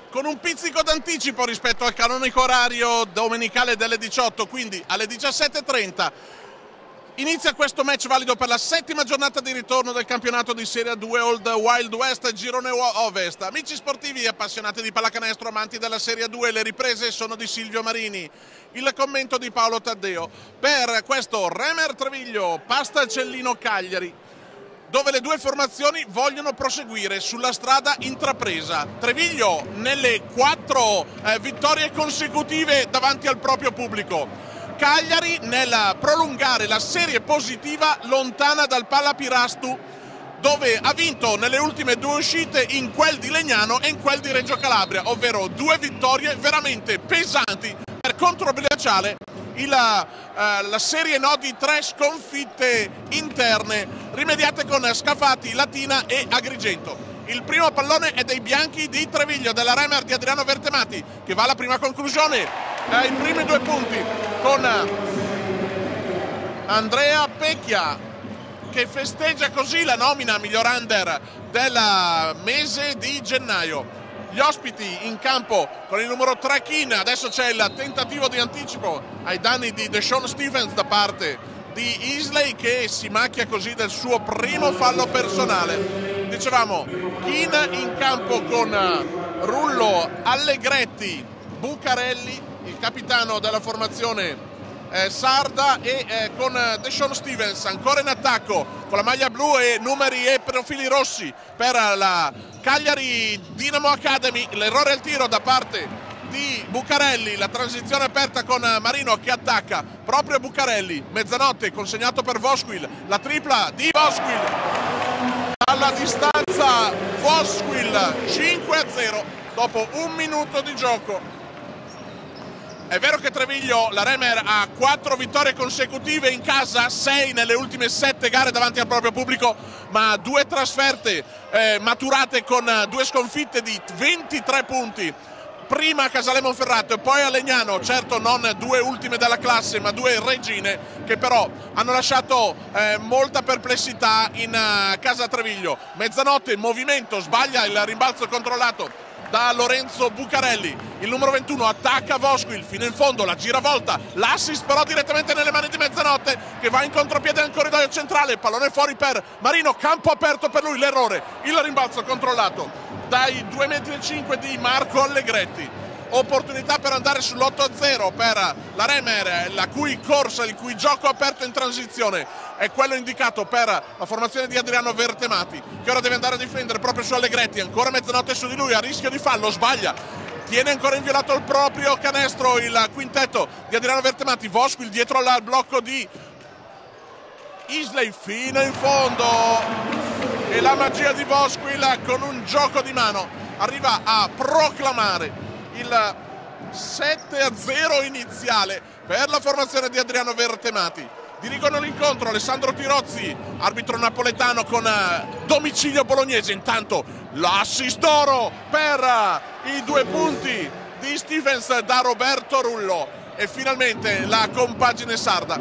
con un pizzico d'anticipo rispetto al canonico orario domenicale delle 18, quindi alle 17:30 inizia questo match valido per la settima giornata di ritorno del campionato di Serie 2 Old Wild West Girone Ovest. Amici sportivi e appassionati di pallacanestro, amanti della Serie 2, le riprese sono di Silvio Marini, il commento di Paolo Taddeo per questo Remer Treviglio Pastalcellino Cagliari, dove le due formazioni vogliono proseguire sulla strada intrapresa. Treviglio nelle 4 vittorie consecutive davanti al proprio pubblico, Cagliari nel prolungare la serie positiva lontana dal Pallapirastu, dove ha vinto nelle ultime 2 uscite, in quel di Legnano e in quel di Reggio Calabria, ovvero 2 vittorie veramente pesanti per controbilanciare la serie di 3 sconfitte interne rimediate con Scafati, Latina e Agrigento. Il primo pallone è dei bianchi di Treviglio, della Remer di Adriano Vertemati, che va alla prima conclusione ai primi 2 punti con Andrea Pecchia, che festeggia così la nomina miglior under del mese di gennaio. Gli ospiti in campo con il numero 3 Keane. Adesso c'è il tentativo di anticipo ai danni di Deshaun Stephens da parte di Isley, che si macchia così del suo primo fallo personale. Dicevamo, Keane in campo con Rullo, Allegretti, Bucarelli, il capitano della formazione sarda, e con Deshaun Stephens ancora in attacco con la maglia blu e numeri e profili rossi per la Cagliari Dinamo Academy. L'errore al tiro da parte di Bucarelli, la transizione aperta con Marino che attacca proprio Bucarelli. Mezzanotte consegnato per Vosquil, la tripla di Vosquil alla distanza. Vosquil 5-0 dopo 1 minuto di gioco. È vero che Treviglio, la Remer, ha 4 vittorie consecutive in casa, 6 nelle ultime 7 gare davanti al proprio pubblico, ma 2 trasferte maturate con 2 sconfitte di 23 punti. Prima a Casale Monferrato e poi a Legnano, certo non 2 ultime della classe, ma 2 regine che però hanno lasciato molta perplessità in casa Treviglio. Mezzanotte in movimento, sbaglia il rimbalzo controllato da Lorenzo Bucarelli, il numero 21 attacca Vosquil fino in fondo, la giravolta, l'assist però direttamente nelle mani di Mezzanotte, che va in contropiede nel corridoio centrale, pallone fuori per Marino, campo aperto per lui, l'errore, il rimbalzo controllato dai 2,5 m di Marco Allegretti. Opportunità per andare sull'8-0 per la Remer, la cui corsa, il cui gioco aperto in transizione è quello indicato per la formazione di Adriano Vertemati, che ora deve andare a difendere proprio su Allegretti. Ancora Mezzanotte su di lui, a rischio di fallo, sbaglia, tiene ancora inviolato il proprio canestro il quintetto di Adriano Vertemati. Vosquil dietro al blocco di Isley fino in fondo, e la magia di Vosquil con un gioco di mano arriva a proclamare il 7-0 iniziale per la formazione di Adriano Vertemati. Dirigono l'incontro Alessandro Tirozzi, arbitro napoletano con domicilio bolognese. Intanto l'assist d'oro per i 2 punti di Stephens da Roberto Rullo, e finalmente la compagine sarda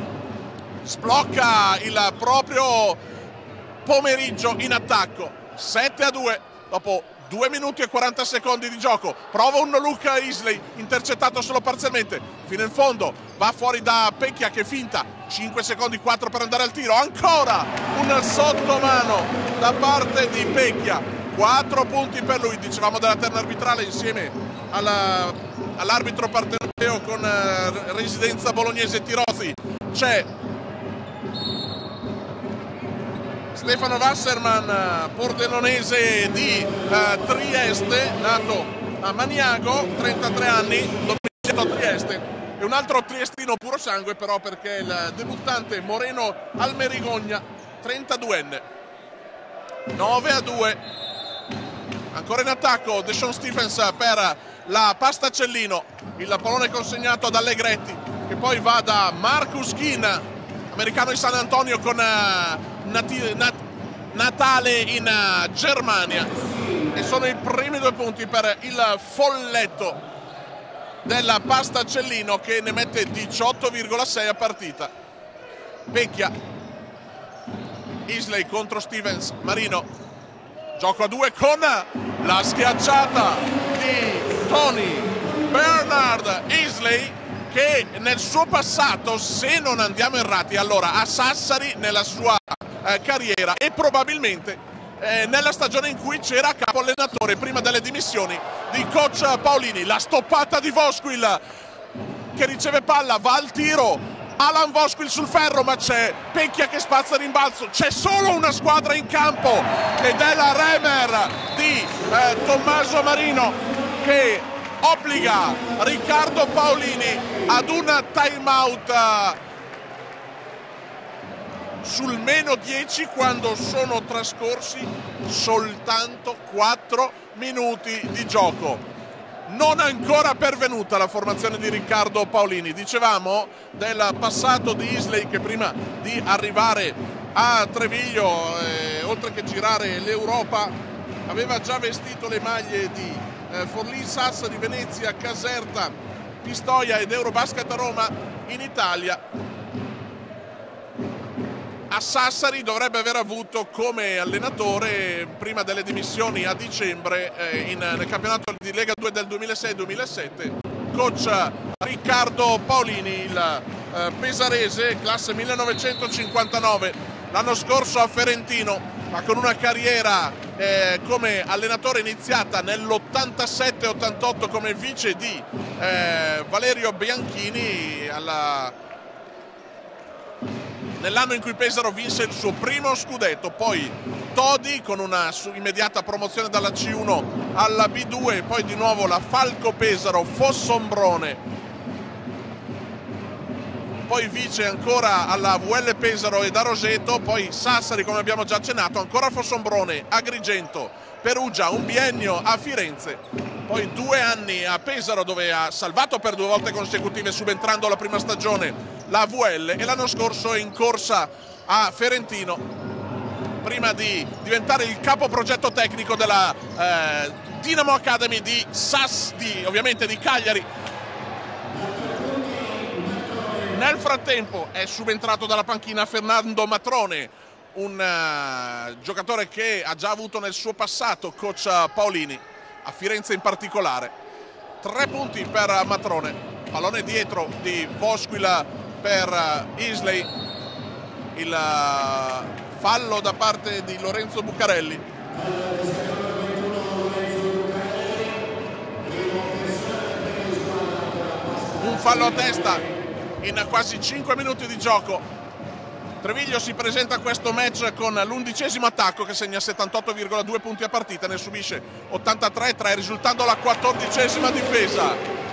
sblocca il proprio pomeriggio in attacco. 7-2 dopo 2 minuti e 40 secondi di gioco. Prova un no look a Isley, intercettato solo parzialmente fino in fondo, va fuori da Pecchia che finta, 5 secondi 4 per andare al tiro, ancora un sottomano da parte di Pecchia, 4 punti per lui. Dicevamo della terna arbitrale insieme all'arbitro partenopeo con residenza bolognese Tirozzi. C'è Stefano Wasserman, pordenonese di Trieste, nato a Maniago, 33 anni, domiciliato a Trieste, e un altro triestino puro sangue però, perché il debuttante Moreno Almerigogna, 32enne. 9-2, ancora in attacco Deshaun Stephens per la Pastalcellino, il pallone consegnato ad Allegretti, che poi va da Marcus Keane, americano di San Antonio con Natale in Germania, e sono i primi 2 punti per il folletto della Pastalcellino, che ne mette 18,6 a partita. Pecchia, Isley contro Stephens, Marino, gioco a 2 con la schiacciata di Tony Bernard Isley, che nel suo passato, se non andiamo errati, allora a Sassari nella sua carriera e probabilmente nella stagione in cui c'era capo allenatore prima delle dimissioni di coach Paolini. La stoppata di Vosquil che riceve palla, va al tiro, Alan Vosquil sul ferro, ma c'è Pecchia che spazza il rimbalzo. C'è solo una squadra in campo ed è la Remer di Tommaso Marino, che obbliga Riccardo Paolini ad una time out sul meno 10 quando sono trascorsi soltanto 4 minuti di gioco. Non ancora pervenuta la formazione di Riccardo Paolini. Dicevamo del passato di Isley, che prima di arrivare a Treviglio, oltre che girare l'Europa, aveva già vestito le maglie di Forlì, Sassari, Venezia, Caserta, Pistoia ed Eurobasket Roma in Italia. A Sassari dovrebbe aver avuto come allenatore, prima delle dimissioni a dicembre nel campionato di Lega 2 del 2006-2007, coach Riccardo Paolini, il pesarese, classe 1959, l'anno scorso a Ferentino, ma con una carriera come allenatore iniziata nell'87-88 come vice di Valerio Bianchini nell'anno in cui Pesaro vinse il suo primo scudetto. Poi Todi con una immediata promozione dalla C1 alla B2, poi di nuovo la Falco Pesaro, Fossombrone, poi vice ancora alla VL Pesaro e da Roseto, poi Sassari come abbiamo già accennato, ancora Fossombrone, Agrigento, Perugia, un biennio a Firenze, poi 2 anni a Pesaro dove ha salvato per 2 volte consecutive subentrando alla prima stagione la VL, e l'anno scorso è in corsa a Ferentino prima di diventare il capo progetto tecnico della Dinamo Academy ovviamente di Cagliari. Nel frattempo è subentrato dalla panchina Fernando Matrone, un giocatore che ha già avuto nel suo passato coach Paolini, a Firenze in particolare. 3 punti per Matrone, pallone dietro di Vosquil per Isley, il fallo da parte di Lorenzo Bucarelli. Un fallo a testa in quasi 5 minuti di gioco. Treviglio si presenta a questo match con l'11° attacco, che segna 78,2 punti a partita, ne subisce 83,3, risultando la 14ª difesa.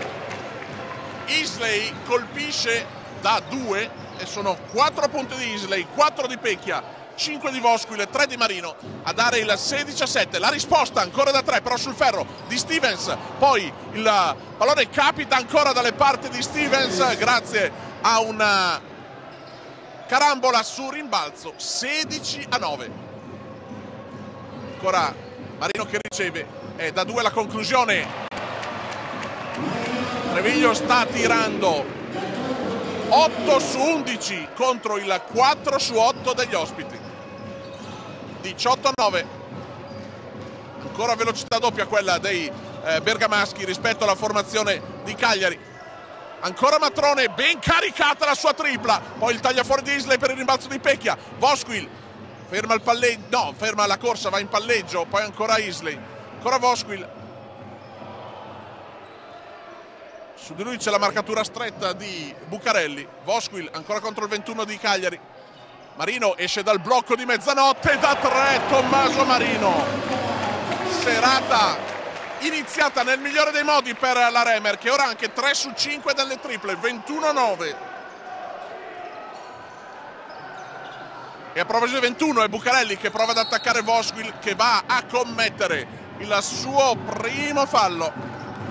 Isley colpisce da 2 e sono 4 punti di Isley, 4 di Pecchia, 5 di Vosquil e 3 di Marino a dare il 16-7. La risposta ancora da 3 però sul ferro di Stevens, poi il pallone capita ancora dalle parti di Stevens grazie a una carambola su rimbalzo. 16-9. Ancora Marino che riceve, e da 2 la conclusione. Treviglio sta tirando 8 su 11 contro il 4 su 8 degli ospiti. 18-9. Ancora velocità doppia quella dei bergamaschi rispetto alla formazione di Cagliari. Ancora Matrone, ben caricata la sua tripla, poi il tagliafuori di Isley per il rimbalzo di Pecchia. Vosquil ferma il palleggio, no, ferma la corsa, va in palleggio, poi ancora Isley, ancora Vosquil. Su di lui c'è la marcatura stretta di Bucarelli. Vosquil ancora contro il 21 di Cagliari. Marino esce dal blocco di mezzanotte da 3, Tommaso Marino. Serata iniziata nel migliore dei modi per la Remer, che ora ha anche 3 su 5 dalle triple, 21-9. E a proposito di 21 è Bucarelli che prova ad attaccare Vosquil, che va a commettere il suo primo fallo.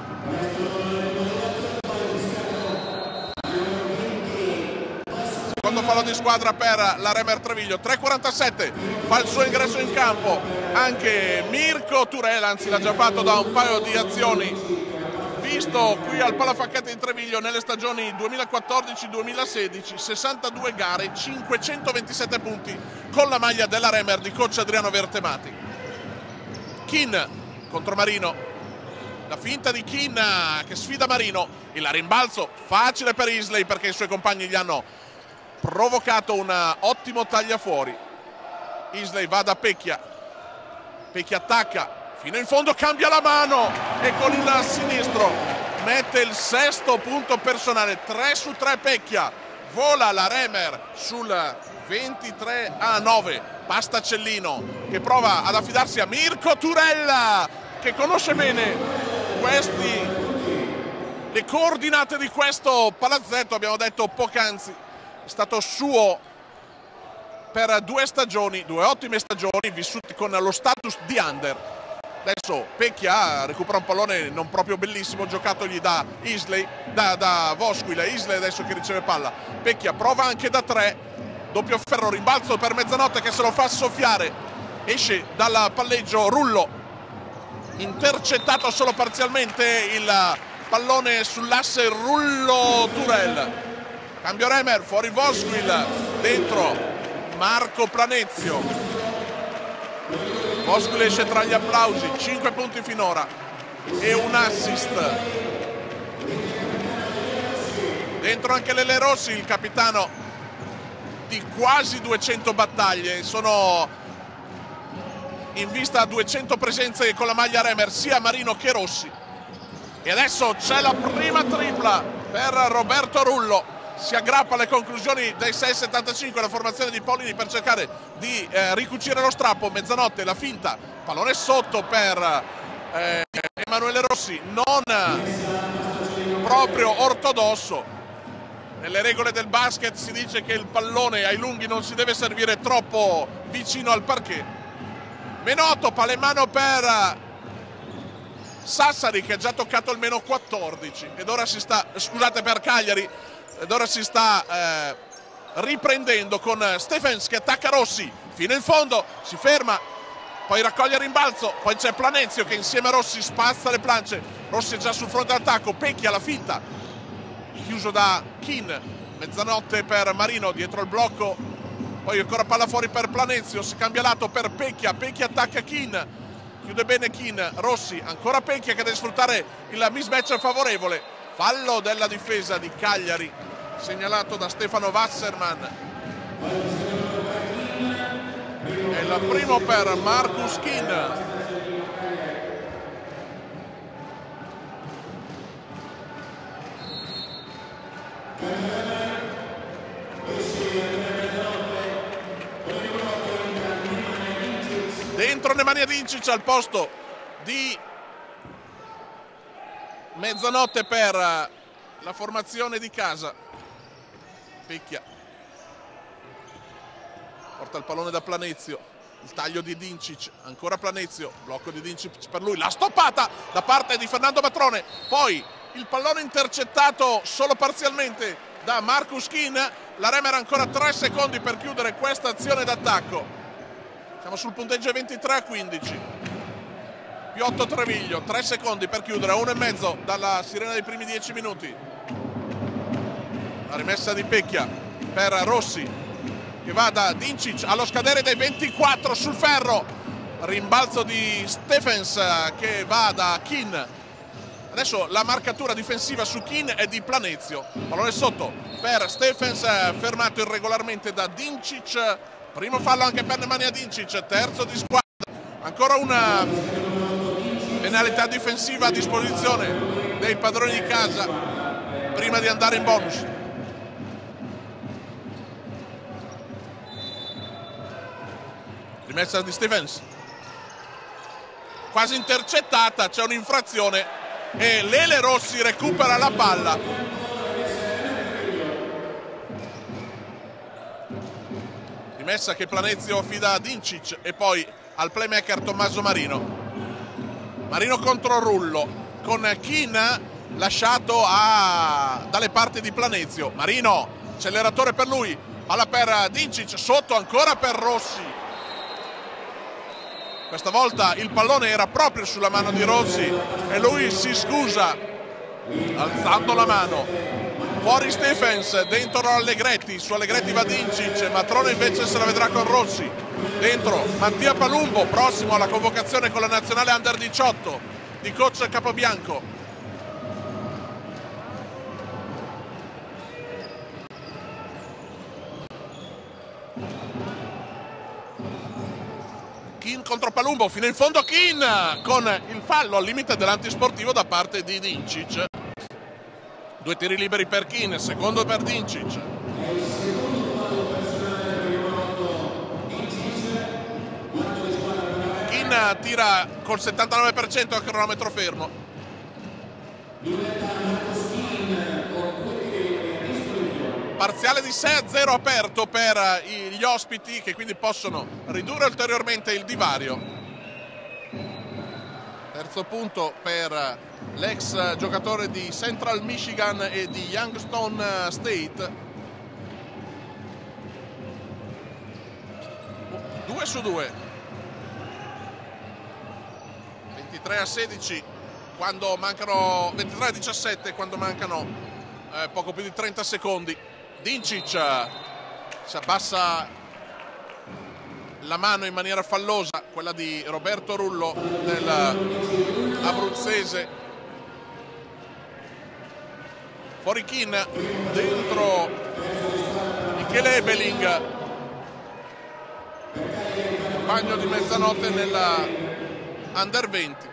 Secondo fallo di squadra per la Remer Treviglio. 3:47 fa il suo ingresso in campo anche Mirko Turel, anzi l'ha già fatto da un paio di azioni, visto qui al Palafacchetti di Treviglio nelle stagioni 2014-2016, 62 gare, 527 punti con la maglia della Remer di coach Adriano Vertemati. Kin contro Marino, la finta di Keane che sfida Marino, il rimbalzo facile per Isley perché i suoi compagni gli hanno provocato un ottimo tagliafuori. Isley va da Pecchia, Pecchia attacca fino in fondo, cambia la mano e con il sinistro mette il sesto punto personale. 3 su 3 Pecchia, vola la Remer sul 23-9. Pastacellino che prova ad affidarsi a Mirko Turella, che conosce bene le coordinate di questo palazzetto. Abbiamo detto poc'anzi, è stato suo per 2 stagioni, 2 ottime stagioni vissute con lo status di under. Adesso Pecchia recupera un pallone non proprio bellissimo, giocatogli da Isley, da Vosquil. Isley adesso che riceve palla, Pecchia prova anche da 3, doppio ferro, rimbalzo per Mezzanotte che se lo fa soffiare, esce dal palleggio Rullo, intercettato solo parzialmente il pallone sull'asse Rullo-Turel. Cambio Remer, fuori Vosquil, dentro Marco Planezio. Vosquil esce tra gli applausi, 5 punti finora e un assist. Dentro anche Lele Rossi, il capitano di quasi 200 battaglie, sono in vista a 200 presenze con la maglia Remer sia Marino che Rossi. E adesso c'è la prima tripla per Roberto Rullo, si aggrappa alle conclusioni dei 6,75 la formazione di Paolini per cercare di ricucire lo strappo. Mezzanotte, la finta, pallone sotto per Emanuele Rossi, non proprio ortodosso. Nelle regole del basket si dice che il pallone ai lunghi non si deve servire troppo vicino al parquet. Menotto, palemano per Sassari che ha già toccato almeno 14 ed ora si sta, scusate, per Cagliari, ed ora si sta riprendendo con Stephens che attacca Rossi fino in fondo, si ferma, poi raccoglie il rimbalzo, poi c'è Planezio che insieme a Rossi spazza le planche. Rossi è già sul fronte d'attacco, Pecchia la finta, chiuso da Keane. Mezzanotte per Marino dietro il blocco, poi ancora palla fuori per Planezio, si cambia lato per Pecchia, Pecchia attacca Keane, chiude bene Keane. Rossi, ancora Pecchia che deve sfruttare il mismatch favorevole, fallo della difesa di Cagliari segnalato da Stefano Wasserman. È il primo per Marcus Keane. Dentro Nemanja Dincic al posto di Mezzanotte per la formazione di casa. Pecchia porta il pallone da Planezio, il taglio di Dincic, ancora Planezio, blocco di Dincic per lui, la stoppata da parte di Fernando Matrone, poi il pallone intercettato solo parzialmente da Marcus Keane. La Remer ancora 3 secondi per chiudere questa azione d'attacco. Siamo sul punteggio 23-15. Più 8 Treviglio, 3 secondi per chiudere, 1,5 dalla sirena dei primi 10 minuti. La rimessa di Pecchia per Rossi che va da Dincic allo scadere dei 24 sul ferro. Rimbalzo di Stephens che va da Keane. Adesso la marcatura difensiva su Keane è di Planezio. Pallone sotto per Stephens, fermato irregolarmente da Dincic. Primo fallo anche per Nemanja Dincic, terzo di squadra. Ancora una penalità difensiva a disposizione dei padroni di casa prima di andare in bonus. Rimessa di Stephens. Quasi intercettata, c'è un'infrazione e Lele Rossi recupera la palla. Rimessa che Planezio affida a Dincic e poi al playmaker Tommaso Marino. Marino contro Rullo con Keane lasciato dalle parti di Planezio. Marino, acceleratore per lui, palla per Dincic, sotto ancora per Rossi. Questa volta il pallone era proprio sulla mano di Rossi e lui si scusa alzando la mano. Fuori Stephens, dentro Allegretti, su Allegretti va Dincic, Matrone invece se la vedrà con Rossi. Dentro Mattia Palumbo, prossimo alla convocazione con la nazionale Under 18. di coach Capobianco. Kin contro Palumbo, fino in fondo Kin con il fallo al limite dell'antisportivo da parte di Dincic. 2 tiri liberi per Kin, secondo per Dincic. Kin tira col 79% a cronometro fermo. Parziale di 6-0 aperto per gli ospiti, che quindi possono ridurre ulteriormente il divario. Terzo punto per l'ex giocatore di Central Michigan e di Youngstown State. 2 su 2. 23-16 quando mancano 23-17 quando mancano poco più di 30 secondi. Dincic si abbassa la mano in maniera fallosa, quella di Roberto Rullo dell'Abruzzese. Fuori Kin, dentro Michele Ebeling, bagno di mezzanotte nella Under 20.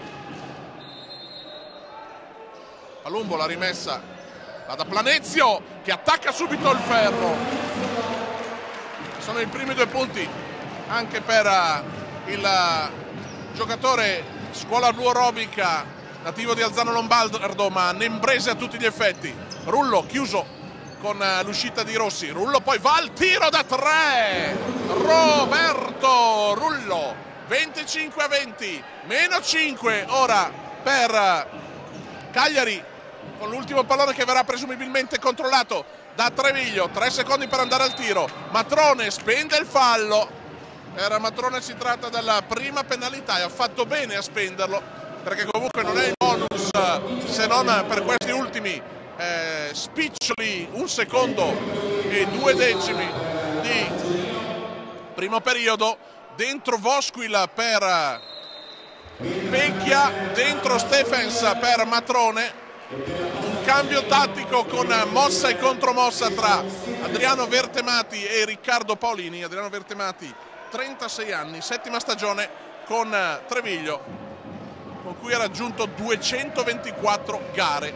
Palumbo la rimessa da Planezio che attacca subito il ferro. Sono i primi 2 punti anche per il giocatore scuola blu aerobica nativo di Alzano Lombardo, ma nembrese a tutti gli effetti. Rullo chiuso con l'uscita di Rossi. Rullo poi va al tiro da 3. Roberto Rullo, 25-20, meno 5 ora per Cagliari, con l'ultimo pallone che verrà presumibilmente controllato da Treviglio. 3 secondi per andare al tiro. Matrone spende il fallo. Per Matrone si tratta della prima penalità e ha fatto bene a spenderlo, perché comunque non è il bonus se non per questi ultimi spiccioli 1 secondo e 2 decimi di primo periodo. Dentro Vosquil per Pecchia, dentro Stephens per Matrone. Un cambio tattico con mossa e contromossa tra Adriano Vertemati e Riccardo Paolini. Adriano Vertemati, 36 anni, 7ª stagione con Treviglio, con cui ha raggiunto 224 gare.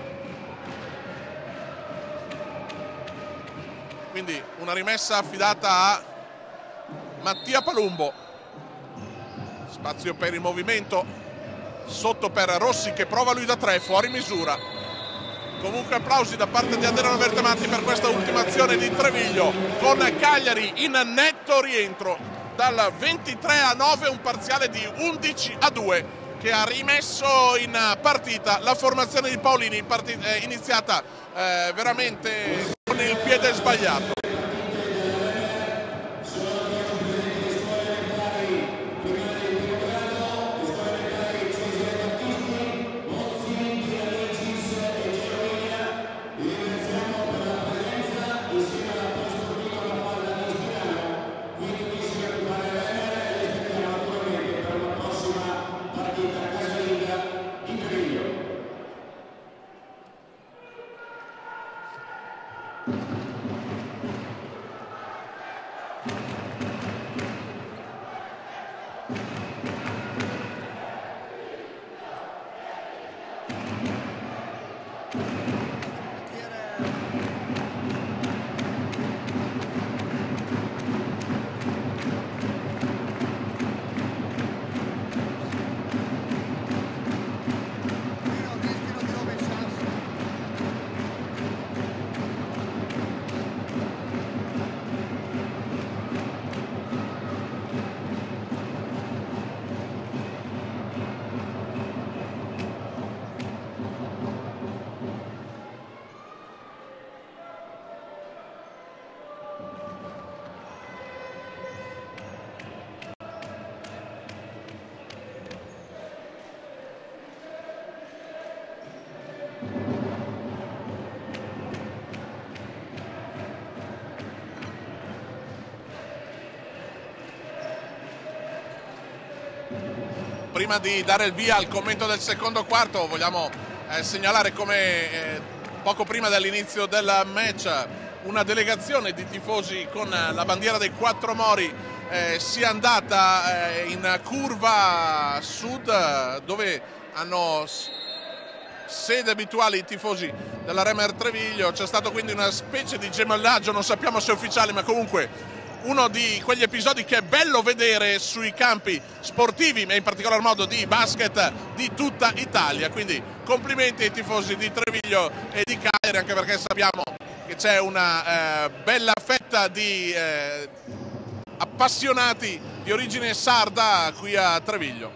Quindi una rimessa affidata a Mattia Palumbo. Spazio per il movimento sotto per Rossi che prova lui da 3, fuori misura. Comunque applausi da parte di Adriano Vertemati per questa ultima azione di Treviglio, con Cagliari in netto rientro dal 23-9, un parziale di 11-2 che ha rimesso in partita la formazione di Paolini, iniziata veramente con il piede sbagliato. prima di dare il via al commento del secondo quarto vogliamo segnalare come poco prima dell'inizio del match una delegazione di tifosi con la bandiera dei Quattro Mori sia andata in curva sud, dove hanno sede abituali i tifosi della Remer Treviglio. C'è stato quindi una specie di gemellaggio, non sappiamo se è ufficiale, ma comunque uno di quegli episodi che è bello vedere sui campi sportivi, ma in particolar modo di basket di tutta Italia. Quindi complimenti ai tifosi di Treviglio e di Cagliari, anche perché sappiamo che c'è una bella fetta di appassionati di origine sarda qui a Treviglio.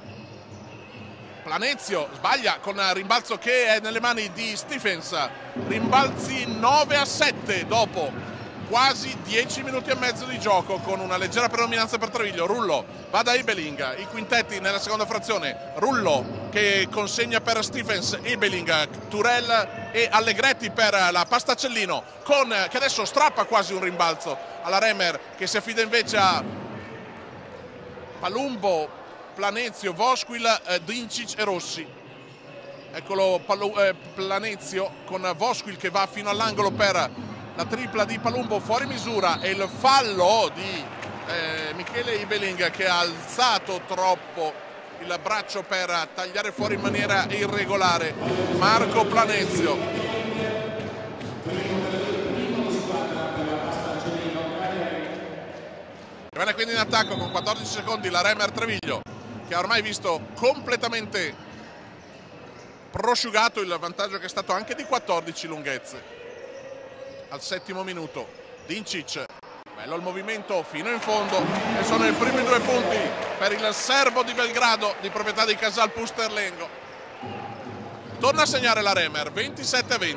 Planezio sbaglia con un rimbalzo che è nelle mani di Stephens, rimbalzi 9-7 dopo quasi 10 minuti e mezzo di gioco, con una leggera predominanza per Treviglio. Rullo va da Ebeling, i quintetti nella seconda frazione, Rullo che consegna per Stephens, Ebeling, Turel e Allegretti per la Pastacellino, che adesso strappa quasi un rimbalzo alla Remer, che si affida invece a Palumbo, Planezio, Vosquil, Dincic e Rossi. Eccolo Planezio con Vosquil che va fino all'angolo per la tripla di Palumbo fuori misura, e il fallo di Michele Ebeling, che ha alzato troppo il braccio per tagliare fuori in maniera irregolare Marco Planezio. Rimane quindi in attacco con 14 secondi la Remer Treviglio, che ha ormai visto completamente prosciugato il vantaggio, che è stato anche di 14 lunghezze. Al settimo minuto Dincic, bello il movimento fino in fondo, e sono i primi 2 punti per il serbo di Belgrado, di proprietà di Casal Pusterlengo. Torna a segnare la Remer, 27-20.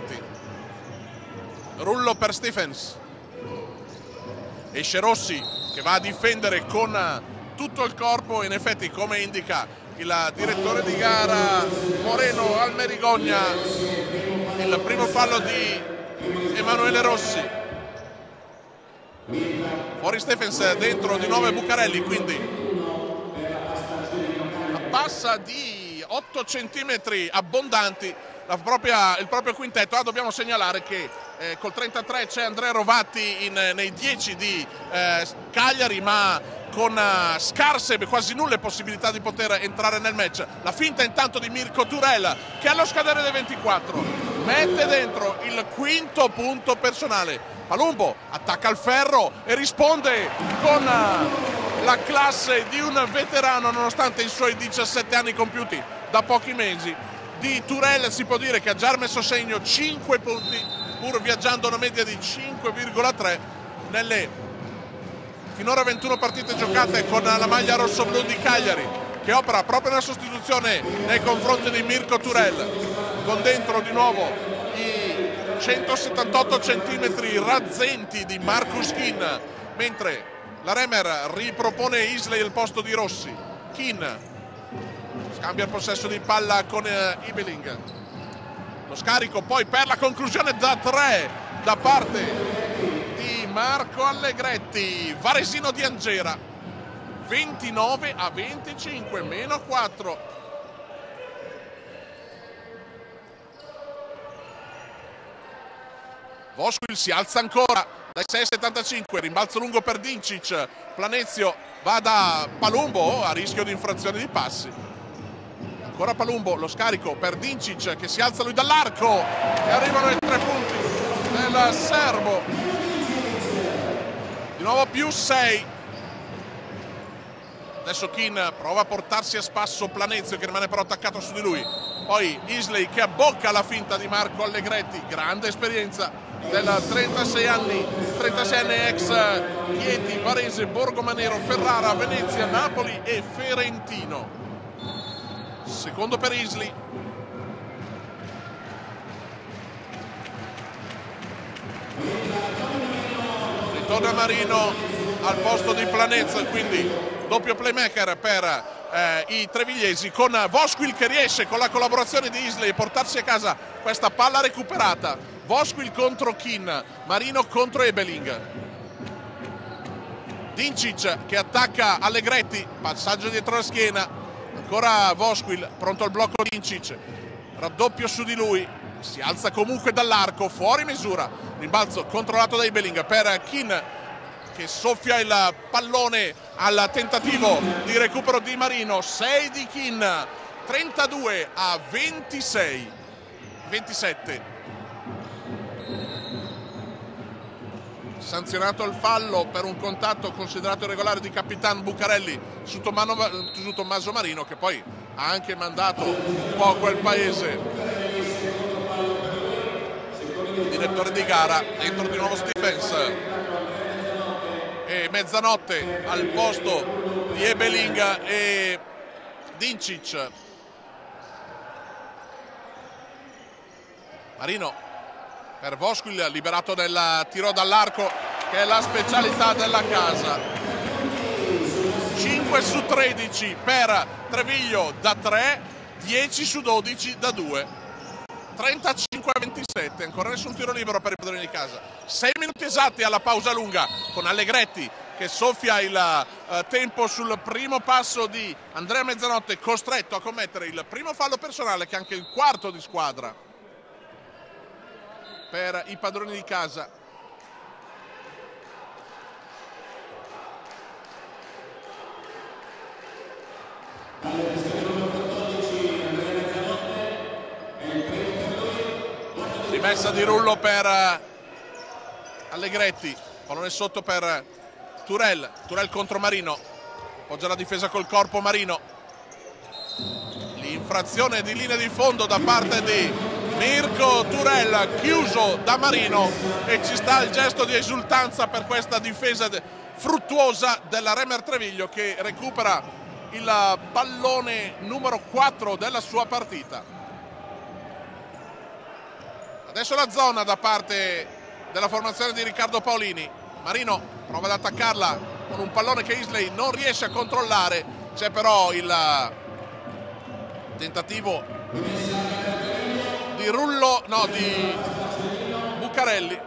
Rullo per Stephens, esce Rossi che va a difendere con tutto il corpo. In effetti, come indica il direttore di gara Moreno Almerigogna, il primo fallo di Emanuele Rossi. Fuori Stephens, dentro di nuovo Bucarelli, quindi abbassa di 8 centimetri abbondanti il proprio quintetto. Dobbiamo segnalare che col 33 c'è Andrea Rovatti nei 10 di Cagliari, ma con scarse, quasi nulle possibilità di poter entrare nel match. La finta intanto di Mirko Turel, che allo scadere dei 24 mette dentro il quinto punto personale. Palumbo attacca al ferro e risponde con la classe di un veterano, nonostante i suoi 17 anni compiuti da pochi mesi. Di Turel si può dire che ha già messo segno 5 punti, pur viaggiando una media di 5,3 nelle finora 21 partite giocate con la maglia rosso-blu di Cagliari, che opera proprio una sostituzione nei confronti di Mirko Turel, con dentro di nuovo i 178 centimetri razzenti di Marcus Kin, mentre la Remer ripropone Isley al posto di Rossi. Kin scambia il possesso di palla con Ebeling, lo scarico poi per la conclusione da 3 da parte di Marco Allegretti. Varesino di Angera, 29-25, meno 4. Vosquil si alza ancora dai 6,75, rimbalzo lungo per Dincic. Planezio va da Palumbo a rischio di infrazione di passi. Ancora Palumbo, lo scarico per Dincic, che si alza lui dall'arco, e arrivano i 3 punti del serbo. Di nuovo più 6. Adesso Kin prova a portarsi a spasso Planezio, che rimane però attaccato su di lui. Poi Isley che abbocca la finta di Marco Allegretti, grande esperienza del 36enne ex Chieti, Varese, Borgomanero, Ferrara, Venezia, Napoli e Ferentino. Secondo per Isley. Ritorna Marino al posto di Planezio, quindi doppio playmaker per i trevigliesi, con Vosquil che riesce con la collaborazione di Isley a portarsi a casa questa palla recuperata. Vosquil contro Kin, Marino contro Ebeling. Dincic che attacca Allegretti, passaggio dietro la schiena, Ancora Vosquil, pronto al blocco di Incic, raddoppio su di lui, si alza comunque dall'arco, fuori misura, rimbalzo controllato da Ebeling per Kin che soffia il pallone al tentativo di recupero di Marino. 6 di Kin, 32-27. Sanzionato il fallo per un contatto considerato irregolare di Capitan Bucarelli su Tommaso Marino, che poi ha anche mandato un po' a quel paese. Il direttore di gara, dentro di nuovo Stephens e Mezzanotte al posto di Ebeling e Dincic. Marino per Vosquil, liberato del tiro dall'arco, che è la specialità della casa. 5 su 13 per Treviglio da 3, 10 su 12 da 2. 35-27, ancora nessun tiro libero per i padroni di casa. 6 minuti esatti alla pausa lunga, con Allegretti che soffia il tempo sul primo passo di Andrea Mezzanotte, costretto a commettere il primo fallo personale, che è anche il quarto di squadra per i padroni di casa. Rimessa di Rullo per Allegretti, pallone sotto per Turel contro Marino, appoggia la difesa col corpo Marino. L'infrazione di linea di fondo da parte di Mirko Turel, chiuso da Marino, e ci sta il gesto di esultanza per questa difesa fruttuosa della Remer Treviglio, che recupera il pallone numero 4 della sua partita. Adesso la zona da parte della formazione di Riccardo Paolini. Marino prova ad attaccarla con un pallone che Isley non riesce a controllare, c'è però il tentativo di Rullo, no, di Bucarelli,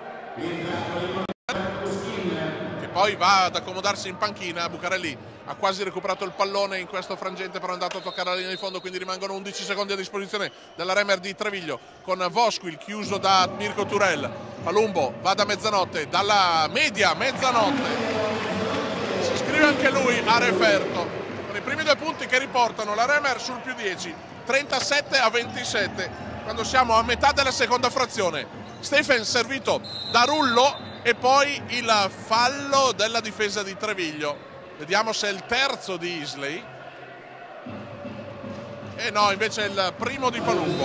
che poi va ad accomodarsi in panchina. Bucarelli ha quasi recuperato il pallone in questo frangente, però è andato a toccare la linea di fondo, quindi rimangono 11 secondi a disposizione della Remer di Treviglio, con Vosquil chiuso da Mirko Turel. Palumbo va da Mezzanotte, dalla media Mezzanotte, si iscrive anche lui a referto, con i primi 2 punti che riportano la Remer sul più 10, 37-27. Quando siamo a metà della seconda frazione. Stephens servito da Rullo e poi il fallo della difesa di Treviglio. Vediamo se è il terzo di Isley. E no, invece è il primo di Palumbo.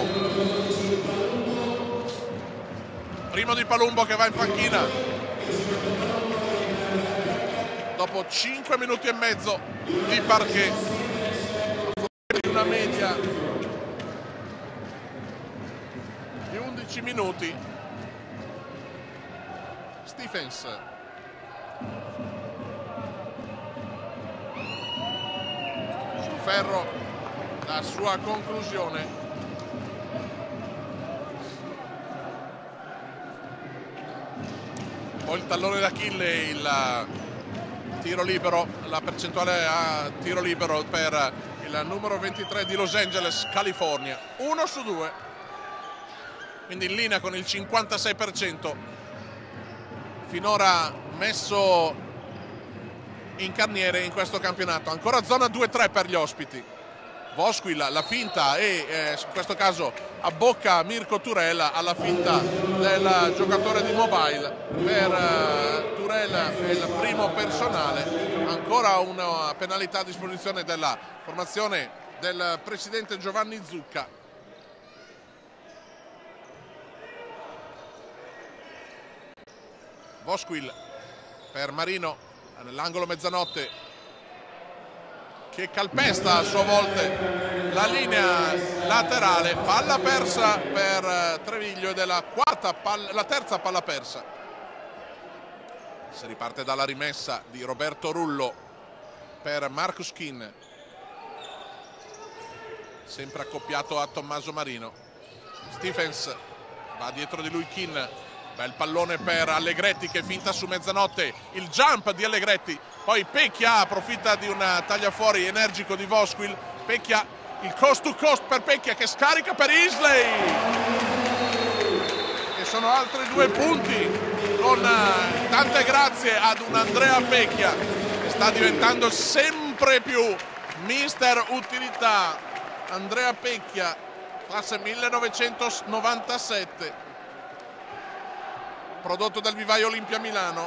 Primo di Palumbo che va in panchina dopo 5 minuti e mezzo di parquet. Una media 11 minuti. Stephens sul ferro, la sua conclusione. Poi il tallone d'Achille, il tiro libero, la percentuale a tiro libero per il numero 23 di Los Angeles, California. 1 su 2. Quindi in linea con il 56%, finora messo in carniere in questo campionato. Ancora zona 2-3 per gli ospiti. Vosquil la finta e in questo caso abbocca Mirko Turel alla finta del giocatore di Mobile. Per Turel è il primo personale. Ancora una penalità a disposizione della formazione del presidente Giovanni Zucca. Vosquil per Marino nell'angolo Mezzanotte, che calpesta a sua volta la linea laterale. Palla persa per Treviglio ed è la terza palla persa. Si riparte dalla rimessa di Roberto Rullo per Marcus Kin, sempre accoppiato a Tommaso Marino. Stephens va dietro di lui Kin. Bel pallone per Allegretti che finta su Mezzanotte, il jump di Allegretti, poi Pecchia approfitta di un tagliafuori energico di Vosquil, Pecchia, il coast to coast per Pecchia che scarica per Isley, e sono altri 2 punti con tante grazie ad un Andrea Pecchia che sta diventando sempre più mister utilità. Andrea Pecchia, classe 1997, prodotto dal Vivaio Olimpia Milano,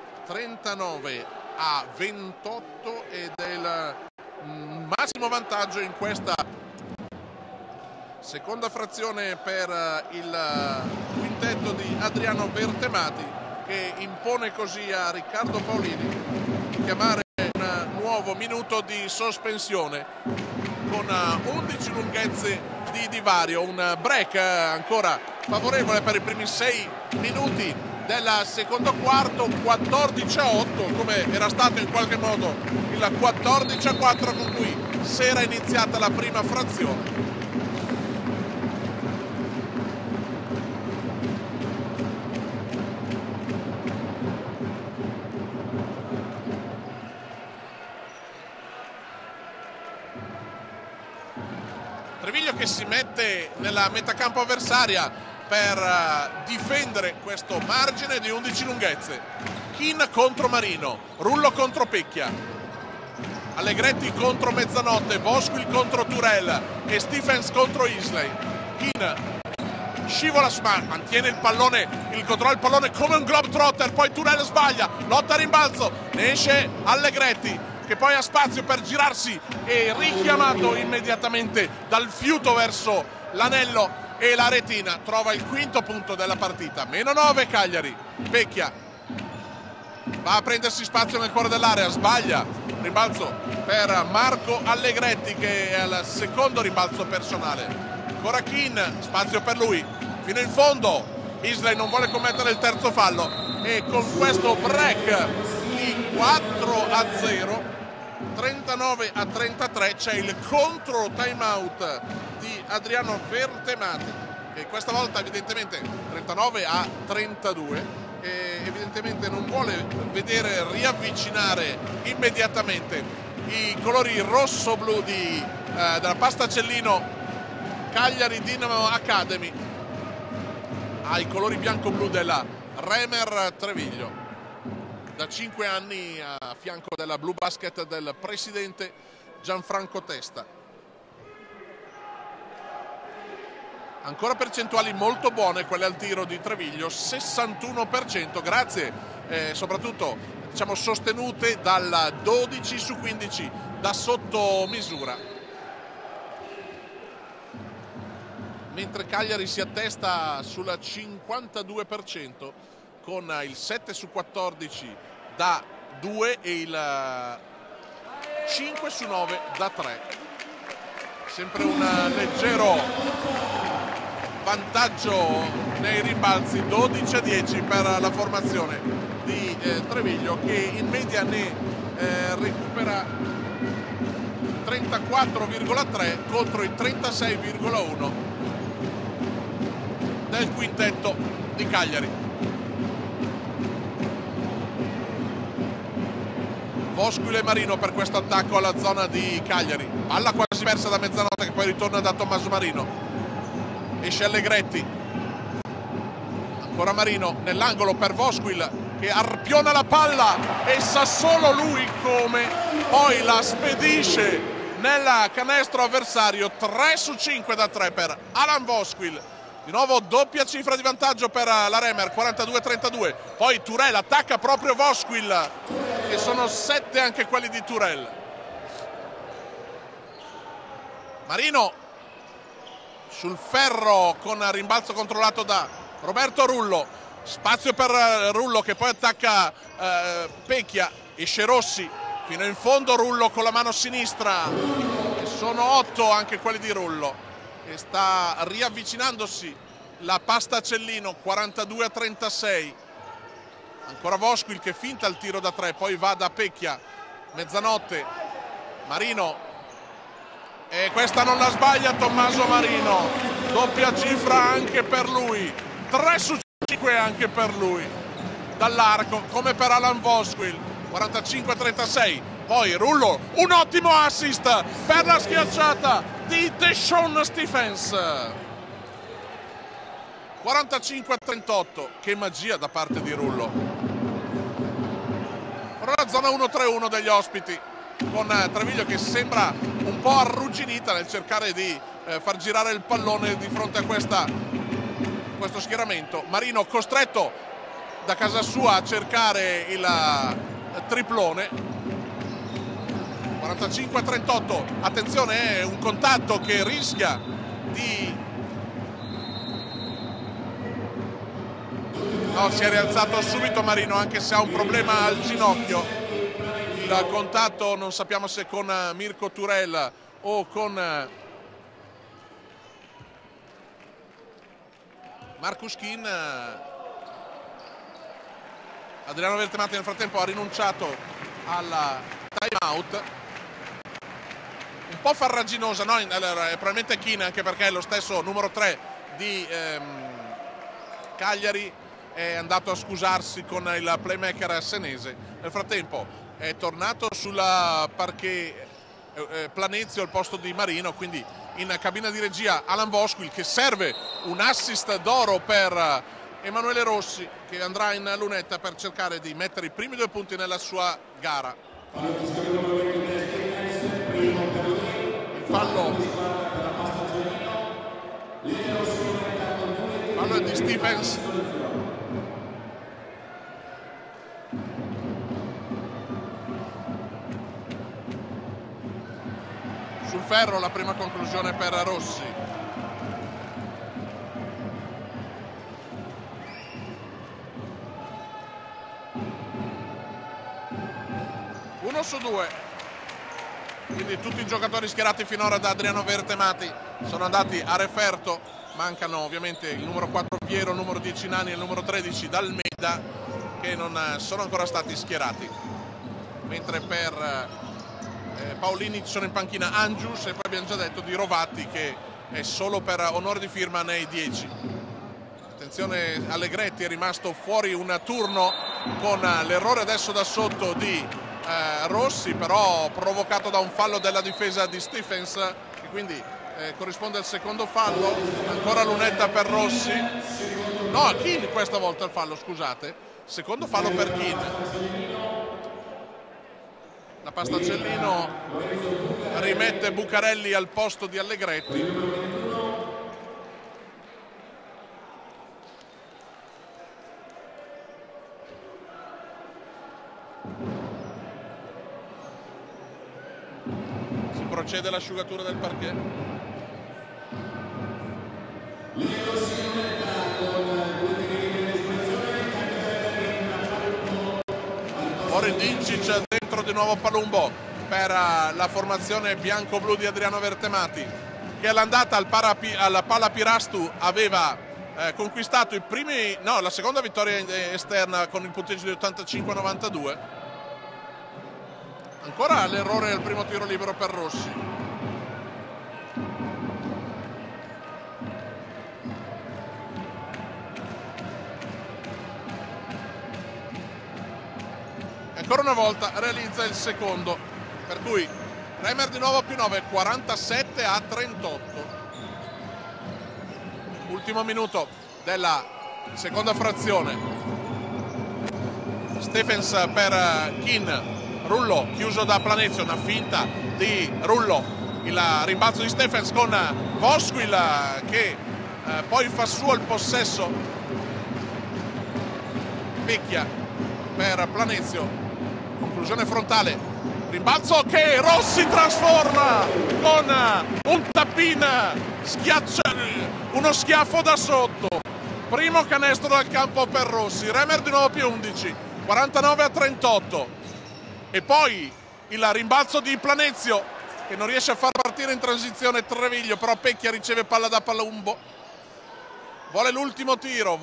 39-28 ed è il massimo vantaggio in questa seconda frazione per il quintetto di Adriano Bertemati, che impone così a Riccardo Paolini di chiamare un nuovo minuto di sospensione con 11 lunghezze di divario, un break ancora favorevole per i primi 6 minuti del secondo quarto, 14-8 come era stato in qualche modo il 14-4 con cui si era iniziata la prima frazione. Treviglio che si mette nella metacampo avversaria per difendere questo margine di 11 lunghezze. Kin contro Marino, Rullo contro Pecchia, Allegretti contro Mezzanotte, Vosquil contro Turel e Stephens contro Isley. Kin scivola, mantiene il pallone, il controllo del pallone come un globetrotter, poi Turel sbaglia, lotta a rimbalzo, ne esce Allegretti che poi ha spazio per girarsi e richiamato immediatamente dal fiuto verso l'anello e la retina, trova il quinto punto della partita. -9 Cagliari. Pecchia va a prendersi spazio nel cuore dell'area, sbaglia, rimbalzo per Marco Allegretti che è al secondo rimbalzo personale. Ancora Kin, spazio per lui fino in fondo, Isley non vuole commettere il terzo fallo e con questo break di 4-0, 39-33, c'è il contro timeout di Adriano Bertemati che questa volta evidentemente 39-32 e evidentemente non vuole vedere riavvicinare immediatamente i colori rosso-blu della Pastacellino Cagliari Dinamo Academy ai colori bianco-blu della Remer Treviglio, da 5 anni a fianco della Blue Basket del presidente Gianfranco Testa. Ancora percentuali molto buone quelle al tiro di Treviglio, 61%, grazie soprattutto diciamo sostenute dal 12 su 15 da sotto misura. Mentre Cagliari si attesta sul 52% con il 7 su 14 da 2 e il 5 su 9 da 3. Sempre un leggero vantaggio nei rimbalzi, 12-10 per la formazione di Treviglio, che in media ne recupera 34,3 contro i 36,1 del quintetto di Cagliari. Vosquil e Marino per questo attacco alla zona di Cagliari, palla quasi persa da Mezzanotte che poi ritorna da Tommaso Marino, esce Allegretti, ancora Marino nell'angolo per Vosquil che arpiona la palla e sa solo lui come, poi la spedisce nel canestro avversario. 3 su 5 da 3 per Alan Vosquil. Di nuovo doppia cifra di vantaggio per la Remer, 42-32. Poi Turel attacca proprio Vosquil e sono 7 anche quelli di Turel. Marino sul ferro con rimbalzo controllato da Roberto Rullo, spazio per Rullo che poi attacca Pecchia, esce Rossi fino in fondo, Rullo con la mano sinistra e sono 8 anche quelli di Rullo, e sta riavvicinandosi la Pastacellino, 42-36. Ancora Vosquil che finta il tiro da 3, poi va da Pecchia, Mezzanotte, Marino e questa non la sbaglia Tommaso Marino, doppia cifra anche per lui, 3 su 5 anche per lui dall'arco come per Alan Vosquil. 45-36, Poi Rullo, un ottimo assist per la schiacciata di Deshaun Stephens. 45-38, che magia da parte di Rullo. Ora la zona 1-3-1 degli ospiti, con Treviglio che sembra un po' arrugginita nel cercare di far girare il pallone di fronte a questo schieramento. Marino costretto da casa sua a cercare il triplone. 45-38, attenzione, è un contatto che rischia di... No, si è rialzato subito Marino, anche se ha un problema al ginocchio. Il contatto non sappiamo se con Mirko Turel o con Marcus Kin. Adriano Vertemati nel frattempo ha rinunciato alla time out, un po' farraginosa, no? Allora, probabilmente Kin, anche perché è lo stesso numero 3 di Cagliari, è andato a scusarsi con il playmaker senese. Nel frattempo è tornato sulla parquet Planezio al posto di Marino, quindi in cabina di regia Alan Vosquil, che serve un assist d'oro per Emanuele Rossi, che andrà in lunetta per cercare di mettere i primi 2 punti nella sua gara. Il fallo è di Stephens. Sul ferro la prima conclusione per Rossi. Uno su 2. Quindi tutti i giocatori schierati finora da Adriano Vertemati sono andati a referto. Mancano ovviamente il numero 4 Piero, il numero 10 Nani e il numero 13 D'Almeida, che non sono ancora stati schierati. Mentre per Paolini ci sono in panchina Angius, e poi abbiamo già detto di Rovatti, che è solo per onore di firma nei 10. Attenzione, Allegretti è rimasto fuori un turno con l'errore adesso da sotto di Rossi, però provocato da un fallo della difesa di Stephens, e quindi corrisponde al secondo fallo. Ancora lunetta per Rossi, no, a Kin questa volta il fallo, scusate, secondo fallo per Kin. La Pastaccellino rimette Bucarelli al posto di Allegretti. Si procede all'asciugatura del parquet. Fuori Dincic, dentro di nuovo Palumbo per la formazione bianco-blu di Adriano Vertemati, che all'andata al Pala Pirastu aveva conquistato la seconda vittoria esterna con il punteggio di 85-92. Ancora l'errore al primo tiro libero per Rossi. Ancora una volta realizza il secondo, per cui Remer di nuovo più 9, 47-38. Ultimo minuto della seconda frazione. Stephens per Kin. Rullo chiuso da Planezio, una finta di Rullo, il rimbalzo di Stephens con Vosquil che poi fa suo il possesso. Pecchia per Planezio, conclusione frontale, rimbalzo che Rossi trasforma con un tap-in, uno schiaffo da sotto. Primo canestro dal campo per Rossi. Remer di nuovo più 11, 49-38. E poi il rimbalzo di Planezio, che non riesce a far partire in transizione Treviglio, però Pecchia riceve palla da Palumbo. Vuole l'ultimo tiro,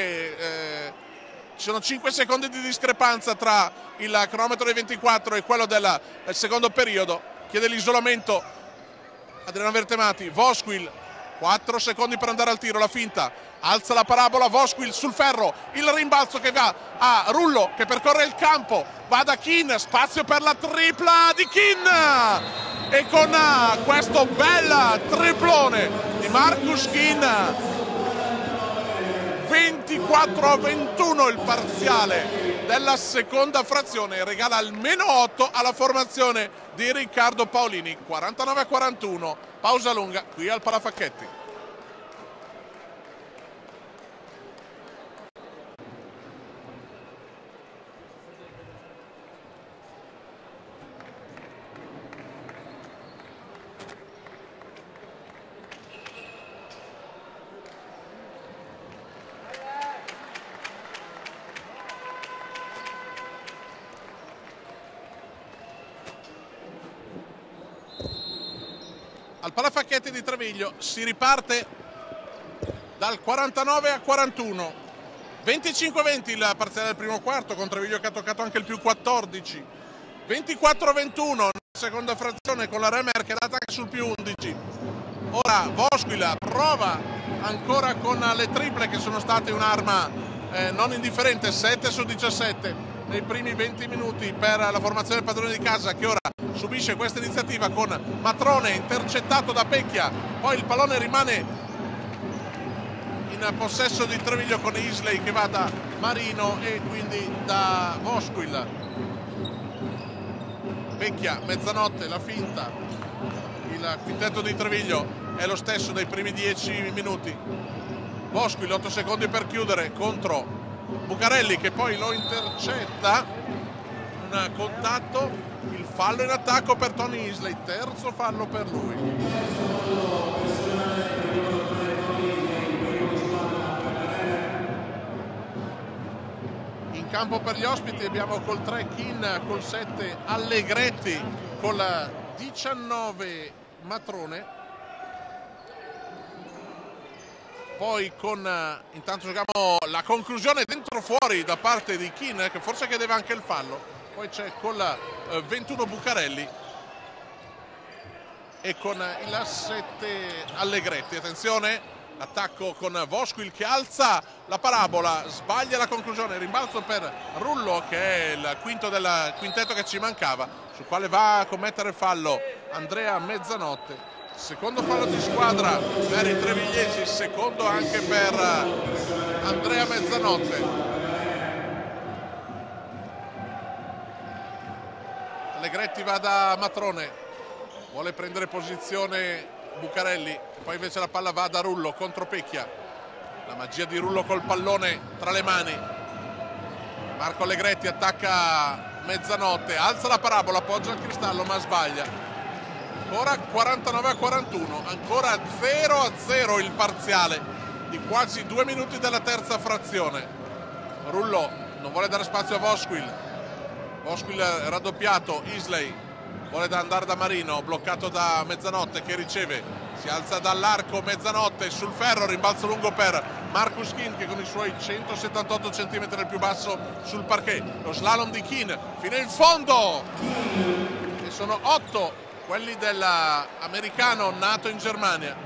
ci sono 5 secondi di discrepanza tra il cronometro dei 24 e quello del secondo periodo. Chiede l'isolamento Adriano Vertemati. Vosquil 4 secondi per andare al tiro, la finta, alza la parabola, Vosquil sul ferro, il rimbalzo che va a Rullo che percorre il campo, va da Kin, spazio per la tripla di Kin e con questo bel triplone di Marcus Kin 24-21 il parziale della seconda frazione, regala almeno 8 alla formazione di Riccardo Paolini. 49-41, pausa lunga qui al Palafacchetti. Al Palafacchetti di Treviglio si riparte dal 49-41, 25-20 il parziale del primo quarto, con Treviglio che ha toccato anche il più 14, 24-21 nella seconda frazione con la Remer che dà attacco sul più 11. Ora Vosquil prova ancora con le triple che sono state un'arma non indifferente, 7 su 17 nei primi 20 minuti per la formazione del padrone di casa, che ora subisce questa iniziativa con Matrone intercettato da Pecchia, poi il pallone rimane in possesso di Treviglio con Isley che va da Marino e quindi da Vosquil. Pecchia, mezzanotte, la finta, il quintetto di Treviglio è lo stesso dei primi 10 minuti. Vosquil 8 secondi per chiudere contro Bucarelli che poi lo intercetta, un contatto, il fallo in attacco per Tony Isley, terzo fallo per lui. In campo per gli ospiti abbiamo col 3 Kin, col 7 Allegretti, col 19 Matrone. Poi intanto giochiamo la conclusione dentro fuori da parte di Kin, che forse chiedeva anche il fallo. Poi c'è con la 21 Bucarelli e con il 7 Allegretti. Attenzione, attacco con Vosquil che alza la parabola, sbaglia la conclusione, rimbalzo per Rullo che è il quinto del quintetto che ci mancava, sul quale va a commettere fallo Andrea Mezzanotte. Secondo fallo di squadra per i trevigliesi, secondo anche per Andrea Mezzanotte. Allegretti va da Matrone, vuole prendere posizione Bucarelli, poi invece la palla va da Rullo contro Pecchia. La magia di Rullo col pallone tra le mani. Marco Allegretti attacca Mezzanotte, alza la parabola, appoggia il cristallo ma sbaglia. Ancora 49-41, ancora 0-0 il parziale di quasi 2 minuti della terza frazione. Rullo non vuole dare spazio a Vosquil, Vosquil raddoppiato, Isley vuole andare da Marino, bloccato da Mezzanotte che riceve, si alza dall'arco Mezzanotte sul ferro, rimbalzo lungo per Marcus Kin che con i suoi 178 cm il più basso sul parquet. Lo slalom di Kin fino in fondo e sono 8 quelli dell'americano nato in Germania.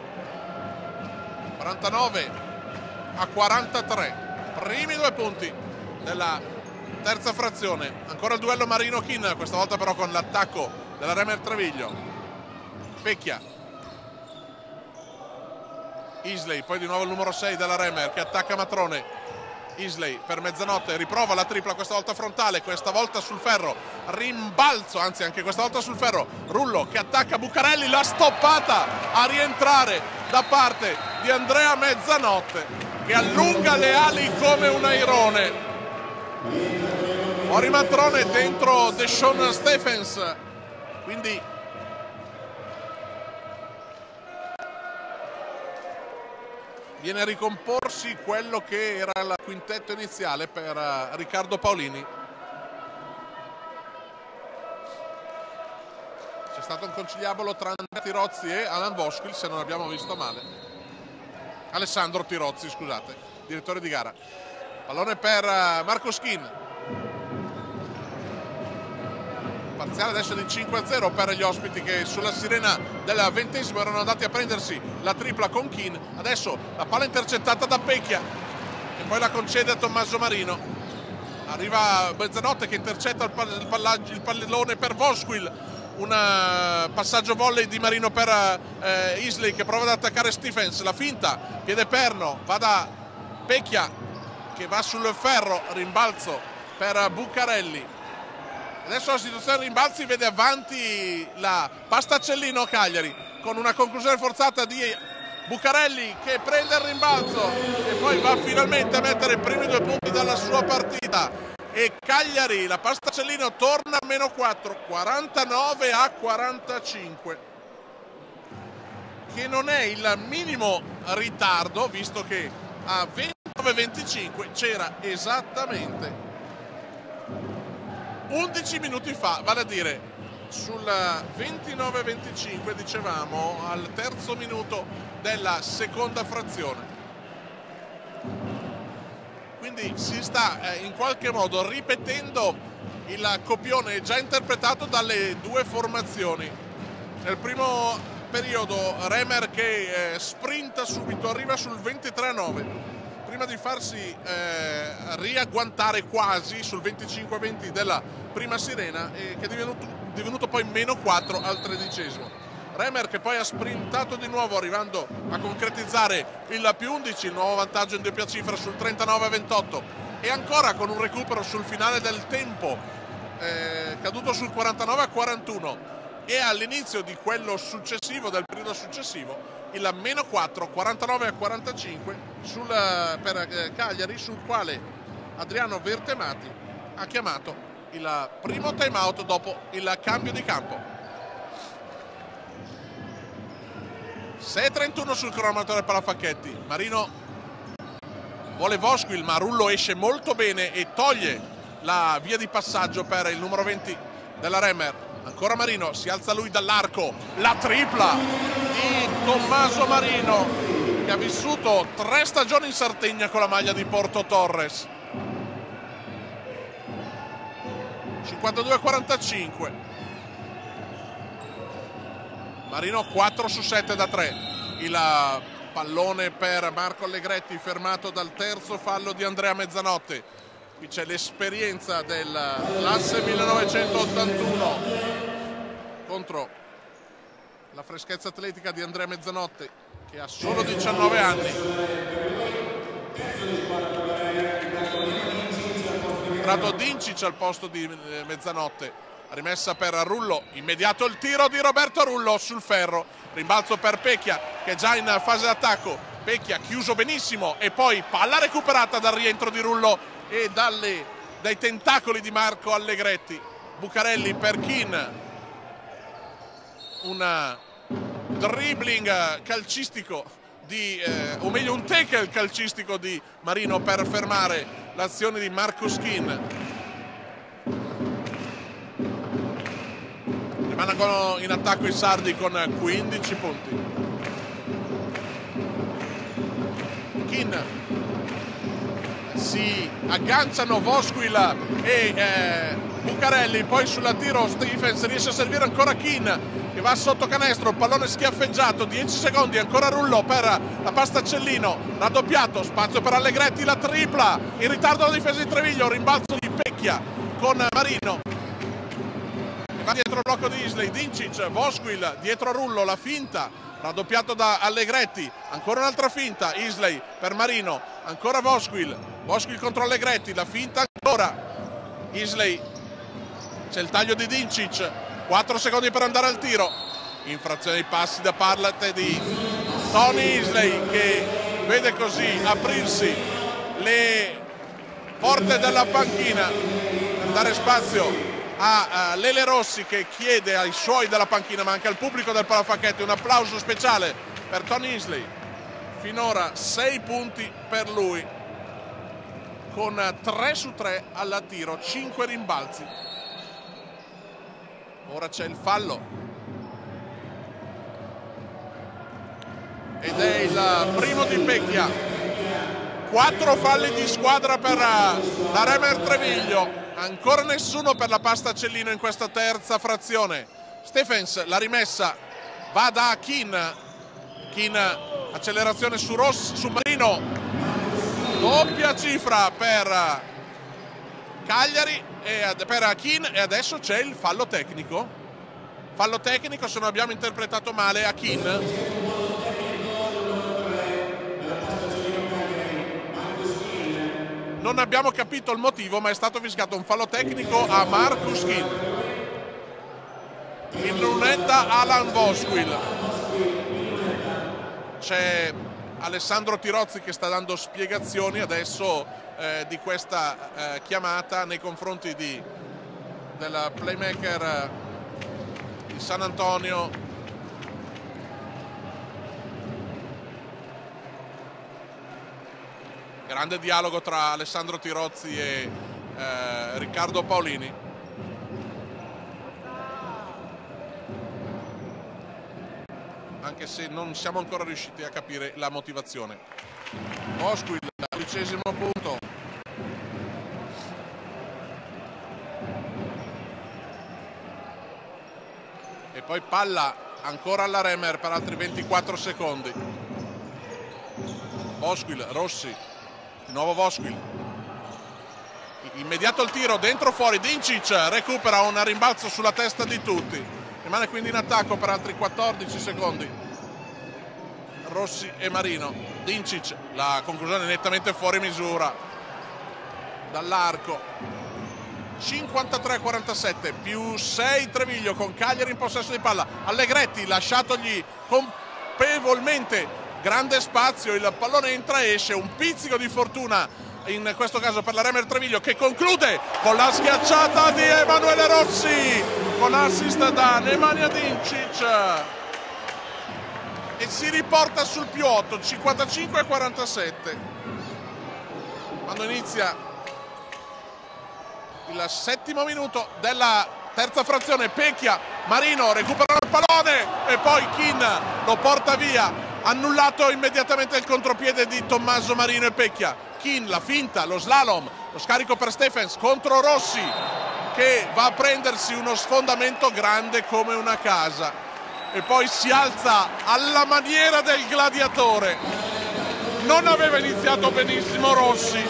49-43, primi 2 punti della terza frazione. Ancora il duello Marino-Kin, questa volta però con l'attacco della Remer Treviglio. Pecchia, Isley, poi di nuovo il numero 6 della Remer che attacca Matrone. Isley per Mezzanotte, riprova la tripla, questa volta frontale, questa volta sul ferro, rimbalzo, anzi anche questa volta sul ferro. Rullo che attacca Bucarelli, la stoppata a rientrare da parte di Andrea Mezzanotte che allunga le ali come un airone. Fuori Matrone, dentro Deshaun Stephens, quindi viene a ricomporsi quello che era il quintetto iniziale per Riccardo Paolini. C'è stato un conciliabolo tra Andrea Tirozzi e Alan Vosquil, se non abbiamo visto male. Alessandro Tirozzi, scusate, direttore di gara. Pallone per Marcus Kin. parziale adesso di 5-0 per gli ospiti, che sulla sirena del 20° erano andati a prendersi la tripla con Keane. Adesso la palla intercettata da Pecchia, che poi la concede a Tommaso Marino. Arriva Mezzanotte che intercetta il pallone per Vosquil. Un passaggio volley di Marino per Isley, che prova ad attaccare Stephens. La finta, piede perno, va da Pecchia che va sul ferro, rimbalzo per Bucarelli. Adesso la situazione rimbalzi vede avanti la Pastaccellino Cagliari, con una conclusione forzata di Bucarelli che prende il rimbalzo e poi va finalmente a mettere i primi 2 punti dalla sua partita. E Cagliari, la Pastaccellino, torna a -4, 49-45, che non è il minimo ritardo, visto che a 29-25 c'era esattamente 11 minuti fa, vale a dire sul 29-25, dicevamo, al terzo minuto della seconda frazione. Quindi si sta in qualche modo ripetendo il copione già interpretato dalle due formazioni. Nel primo periodo Remer che sprinta subito, arriva sul 23-9. Prima di farsi riagguantare quasi sul 25-20 della prima sirena, che è divenuto poi -4 al 13°. Remer che poi ha sprintato di nuovo, arrivando a concretizzare il +11, il nuovo vantaggio in doppia cifra sul 39-28, e ancora con un recupero sul finale del tempo, caduto sul 49-41, e all'inizio di quello successivo, del periodo successivo, il -4, 49-45 per Cagliari, sul quale Adriano Vertemati ha chiamato il primo time out dopo il cambio di campo. 6:31 sul cronometro Palafacchetti. Marino vuole Vosquil, ma Rullo esce molto bene e toglie la via di passaggio per il numero 20 della Remer. Ancora Marino, si alza lui dall'arco, la tripla di Tommaso Marino, che ha vissuto 3 stagioni in Sardegna con la maglia di Porto Torres. 52-45. Marino 4 su 7 da 3. Il pallone per Marco Allegretti, fermato dal terzo fallo di Andrea Mezzanotte. Qui c'è l'esperienza dell'asse 1981 contro la freschezza atletica di Andrea Mezzanotte, che ha solo 19 anni. Entrato Dincic al posto di Mezzanotte. Rimessa per Rullo, immediato il tiro di Roberto Rullo sul ferro. Rimbalzo per Pecchia, che è già in fase d'attacco. Pecchia chiuso benissimo, e poi palla recuperata dal rientro di Rullo e dai tentacoli di Marco Allegretti. Bucarelli per Keane, un dribbling calcistico o meglio un tackle calcistico di Marino per fermare l'azione di Marcus Keane. Rimangono in attacco i sardi con 15 punti. Keane, si agganciano Vosquil e Bucarelli, poi sulla tiro Stephens riesce a servire ancora Keane, che va sotto canestro, pallone schiaffeggiato, 10 secondi, ancora Rullo per la Pastaccellino, raddoppiato, spazio per Allegretti, la tripla, in ritardo la difesa di Treviglio, rimbalzo di Pecchia con Marino, va dietro il blocco di Isley, Dincic, Vosquil dietro Rullo, la finta, raddoppiato da Allegretti, ancora un'altra finta, Isley per Marino, ancora Vosquil contro Allegretti, la finta ancora, Isley, c'è il taglio di Dincic, 4 secondi per andare al tiro, infrazione di passi da parte di Tony Isley, che vede così aprirsi le porte della panchina per dare spazio a Lele Rossi, che chiede ai suoi della panchina, ma anche al pubblico del Palafacchetti, un applauso speciale per Tony Isley. Finora 6 punti per lui, con 3 su 3 al tiro, 5 rimbalzi. Ora c'è il fallo ed è il primo di Pecchia. 4 falli di squadra per la Remer Treviglio. Ancora nessuno per la pasta Cellino in questa terza frazione. Stephens, la rimessa va da Keane. Keane, accelerazione su Marino. Doppia cifra per Cagliari e per Keane, e adesso c'è il fallo tecnico. Fallo tecnico, se non abbiamo interpretato male, a Keane. Non abbiamo capito il motivo, ma è stato fischiato un fallo tecnico a Marcus Keane. In lunetta Alan Voskuil. C'è Alessandro Tirozzi che sta dando spiegazioni adesso di questa chiamata nei confronti del playmaker di San Antonio. Grande dialogo tra Alessandro Tirozzi e Riccardo Paolini. Anche se non siamo ancora riusciti a capire la motivazione. Voskuil, 12° punto. E poi palla ancora alla Remer per altri 24 secondi. Voskuil, Rossi. Di nuovo Voskuil. Immediato il tiro, dentro fuori, Dincic recupera un rimbalzo sulla testa di tutti. Rimane quindi in attacco per altri 14 secondi. Rossi e Marino. Dincic, la conclusione nettamente fuori misura dall'arco. 53-47, più 6 Treviglio con Cagliari in possesso di palla. Allegretti lasciatogli colpevolmente grande spazio, il pallone entra e esce. Un pizzico di fortuna in questo caso per la Remer Treviglio, che conclude con la schiacciata di Emanuele Rossi con assist da Nemanja Dincic e si riporta sul più 8, 55-47. Quando inizia il 7° minuto della terza frazione, Pecchia, Marino recupera il pallone e poi Keane lo porta via. Annullato immediatamente il contropiede di Tommaso Marino e Pecchia. Keane, la finta, lo slalom, lo scarico per Stephens contro Rossi, che va a prendersi uno sfondamento grande come una casa e poi si alza alla maniera del gladiatore. Non aveva iniziato benissimo Rossi.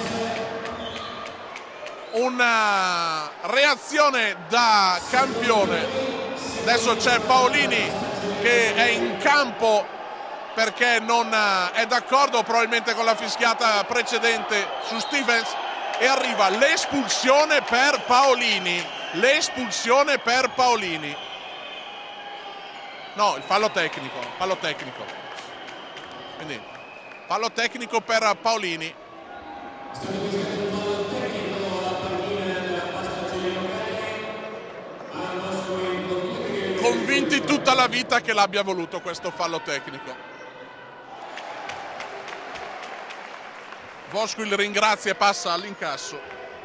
Una reazione da campione. Adesso c'è Paolini che è in campo perché non è d'accordo probabilmente con la fischiata precedente su Stephens, e arriva l'espulsione per Paolini. L'espulsione per Paolini. No, il fallo tecnico. Fallo tecnico. Quindi fallo tecnico per Paolini. Convinti tutta la vita che l'abbia voluto questo fallo tecnico. Voskuil ringrazia e passa all'incasso.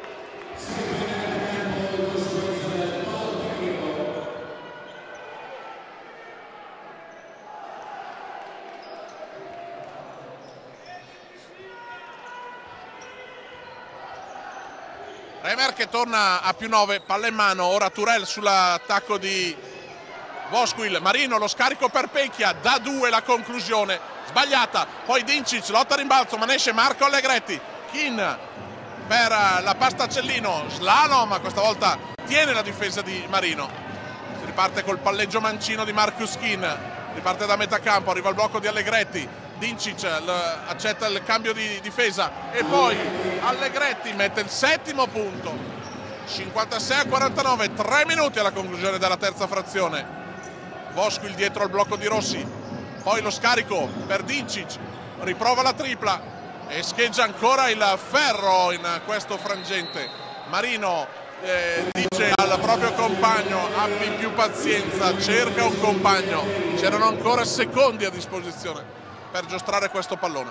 Remer che torna a più 9, palla in mano, ora Turel sull'attacco di Voskuil. Marino, lo scarico per Pecchia, da 2 la conclusione, sbagliata, poi Dincic, lotta a rimbalzo, ma ne esce Marco Allegretti. Keane per la pasta Cellino, slalom, questa volta tiene la difesa di Marino. Si riparte col palleggio mancino di Marcus Keane, riparte da metà campo, arriva il blocco di Allegretti. Dincic accetta il cambio di difesa e poi Allegretti mette il 7° punto. 56-49, 3 minuti alla conclusione della terza frazione. Voskuil dietro al blocco di Rossi, poi lo scarico per Dincic, riprova la tripla e scheggia ancora il ferro in questo frangente. Marino dice al proprio compagno: abbi più pazienza, cerca un compagno. C'erano ancora secondi a disposizione per giostrare questo pallone.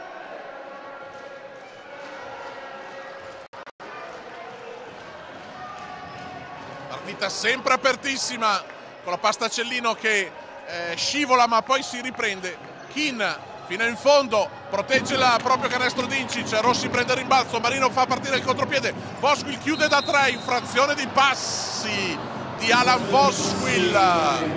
Partita sempre apertissima con la pasta Cellino che scivola ma poi si riprende. Keane fino in fondo, protegge il proprio canestro Dincic, Rossi prende il rimbalzo, Marino fa partire il contropiede, Vosquil chiude da 3, infrazione di passi di Alan Vosquil.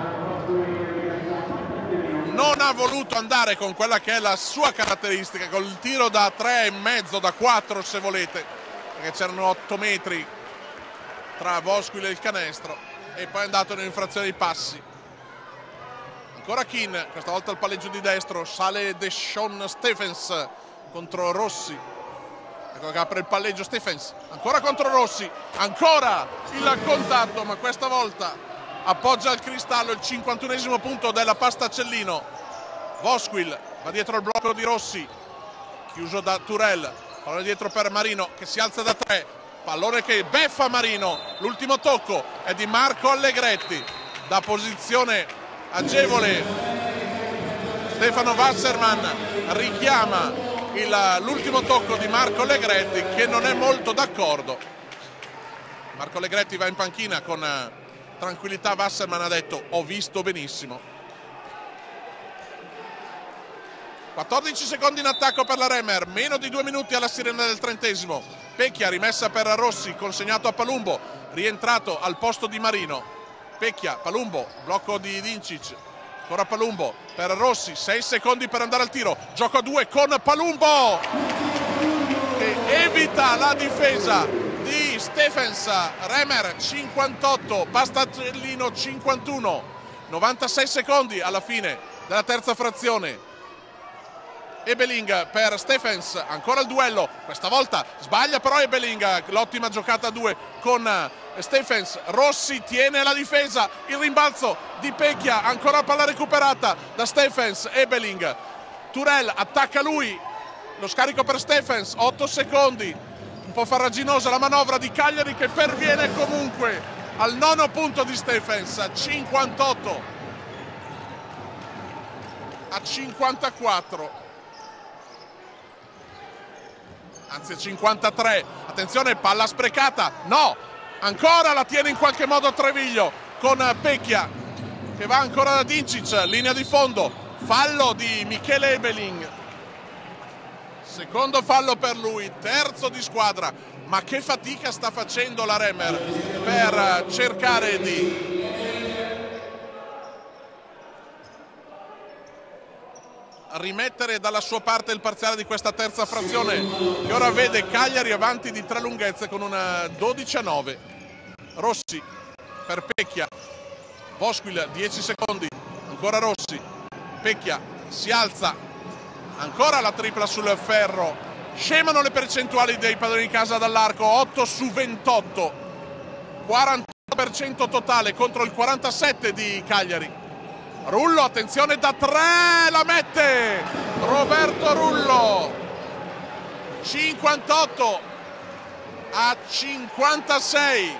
Non ha voluto andare con quella che è la sua caratteristica, col tiro da 3,5, da 4 se volete, perché c'erano 8 metri tra Vosquil e il canestro, e poi è andato in infrazione di passi. Ancora Keane, questa volta il palleggio di destro, sale Deshaun Stephens contro Rossi, ecco che apre il palleggio Stephens, ancora contro Rossi, ancora il contatto, ma questa volta appoggia al cristallo il 51esimo punto della Pastaccellino. Vosquil va dietro al blocco di Rossi, chiuso da Turel, pallone dietro per Marino che si alza da 3, pallone che beffa Marino, l'ultimo tocco è di Marco Allegretti, da posizione agevole Stefano Wasserman richiama l'ultimo tocco di Marco Allegretti, che non è molto d'accordo. Marco Allegretti va in panchina con tranquillità. Wasserman ha detto: ho visto benissimo. 14 secondi in attacco per la Remer, meno di 2 minuti alla sirena del 30esimo. Pecchia rimessa per Rossi, consegnato a Palumbo, rientrato al posto di Marino. Pecchia, Palumbo, blocco di Dincic, ancora Palumbo per Rossi, 6 secondi per andare al tiro, gioco a 2 con Palumbo che evita la difesa di Stephens. Remer 58, Pastaccellino 51, 96 secondi alla fine della terza frazione. Ebeling per Stephens, ancora il duello, questa volta sbaglia però Ebeling, l'ottima giocata a 2 con Stephens. Rossi tiene la difesa, il rimbalzo di Pecchia, ancora palla recuperata da Stephens. Ebeling, Turel attacca lui, lo scarico per Stephens, 8 secondi, un po' farraginosa la manovra di Cagliari che perviene comunque al 9° punto di Stephens, 58 a 54. Anzi 53, attenzione, palla sprecata, no, ancora la tiene in qualche modo Treviglio con Pecchia che va ancora da Dincic, linea di fondo, fallo di Michele Ebeling, secondo fallo per lui, terzo di squadra. Ma che fatica sta facendo la Remer per cercare di rimettere dalla sua parte il parziale di questa terza frazione, che ora vede Cagliari avanti di 3 lunghezze con una 12-9. Rossi per Pecchia, Vosquil 10 secondi, ancora Rossi, Pecchia si alza, ancora la tripla sul ferro, scemano le percentuali dei padroni di casa dall'arco, 8 su 28, 40% totale contro il 47% di Cagliari. Rullo, attenzione da 3, la mette Roberto Rullo, 58 a 56.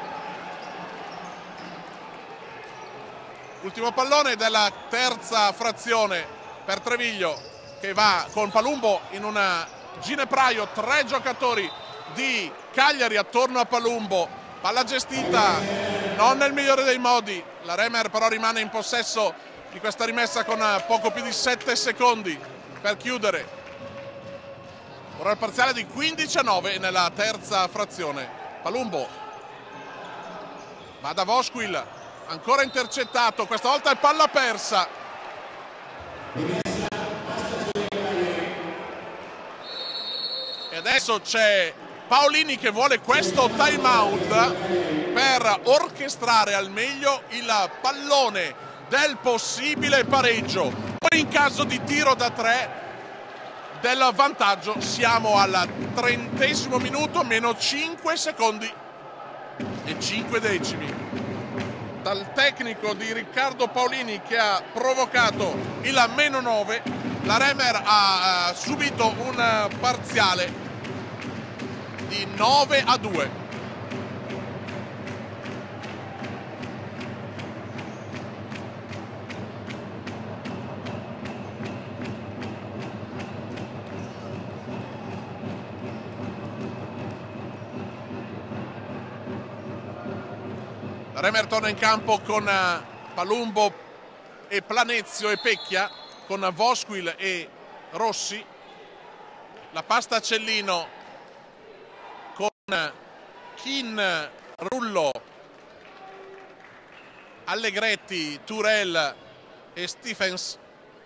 Ultimo pallone della terza frazione per Treviglio, che va con Palumbo in una ginepraio, 3 giocatori di Cagliari attorno a Palumbo, palla gestita non nel migliore dei modi, la Remer però rimane in possesso di questa rimessa con poco più di 7 secondi per chiudere. Ora il parziale di 15-9 nella terza frazione. Palumbo va da Vosquil, ancora intercettato, questa volta è palla persa. E adesso c'è Paolini che vuole questo time out per orchestrare al meglio il pallone del possibile pareggio, poi in caso di tiro da 3 del vantaggio. Siamo al 30° minuto, meno 5 secondi e 5 decimi dal tecnico di Riccardo Paolini, che ha provocato il meno 9. La Remer ha subito un parziale di 9-2. Remer torna in campo con Palumbo e Planezio e Pecchia, con Vosquil e Rossi, la pasta a Cellino con Kin, Rullo, Allegretti, Turel e Stephens.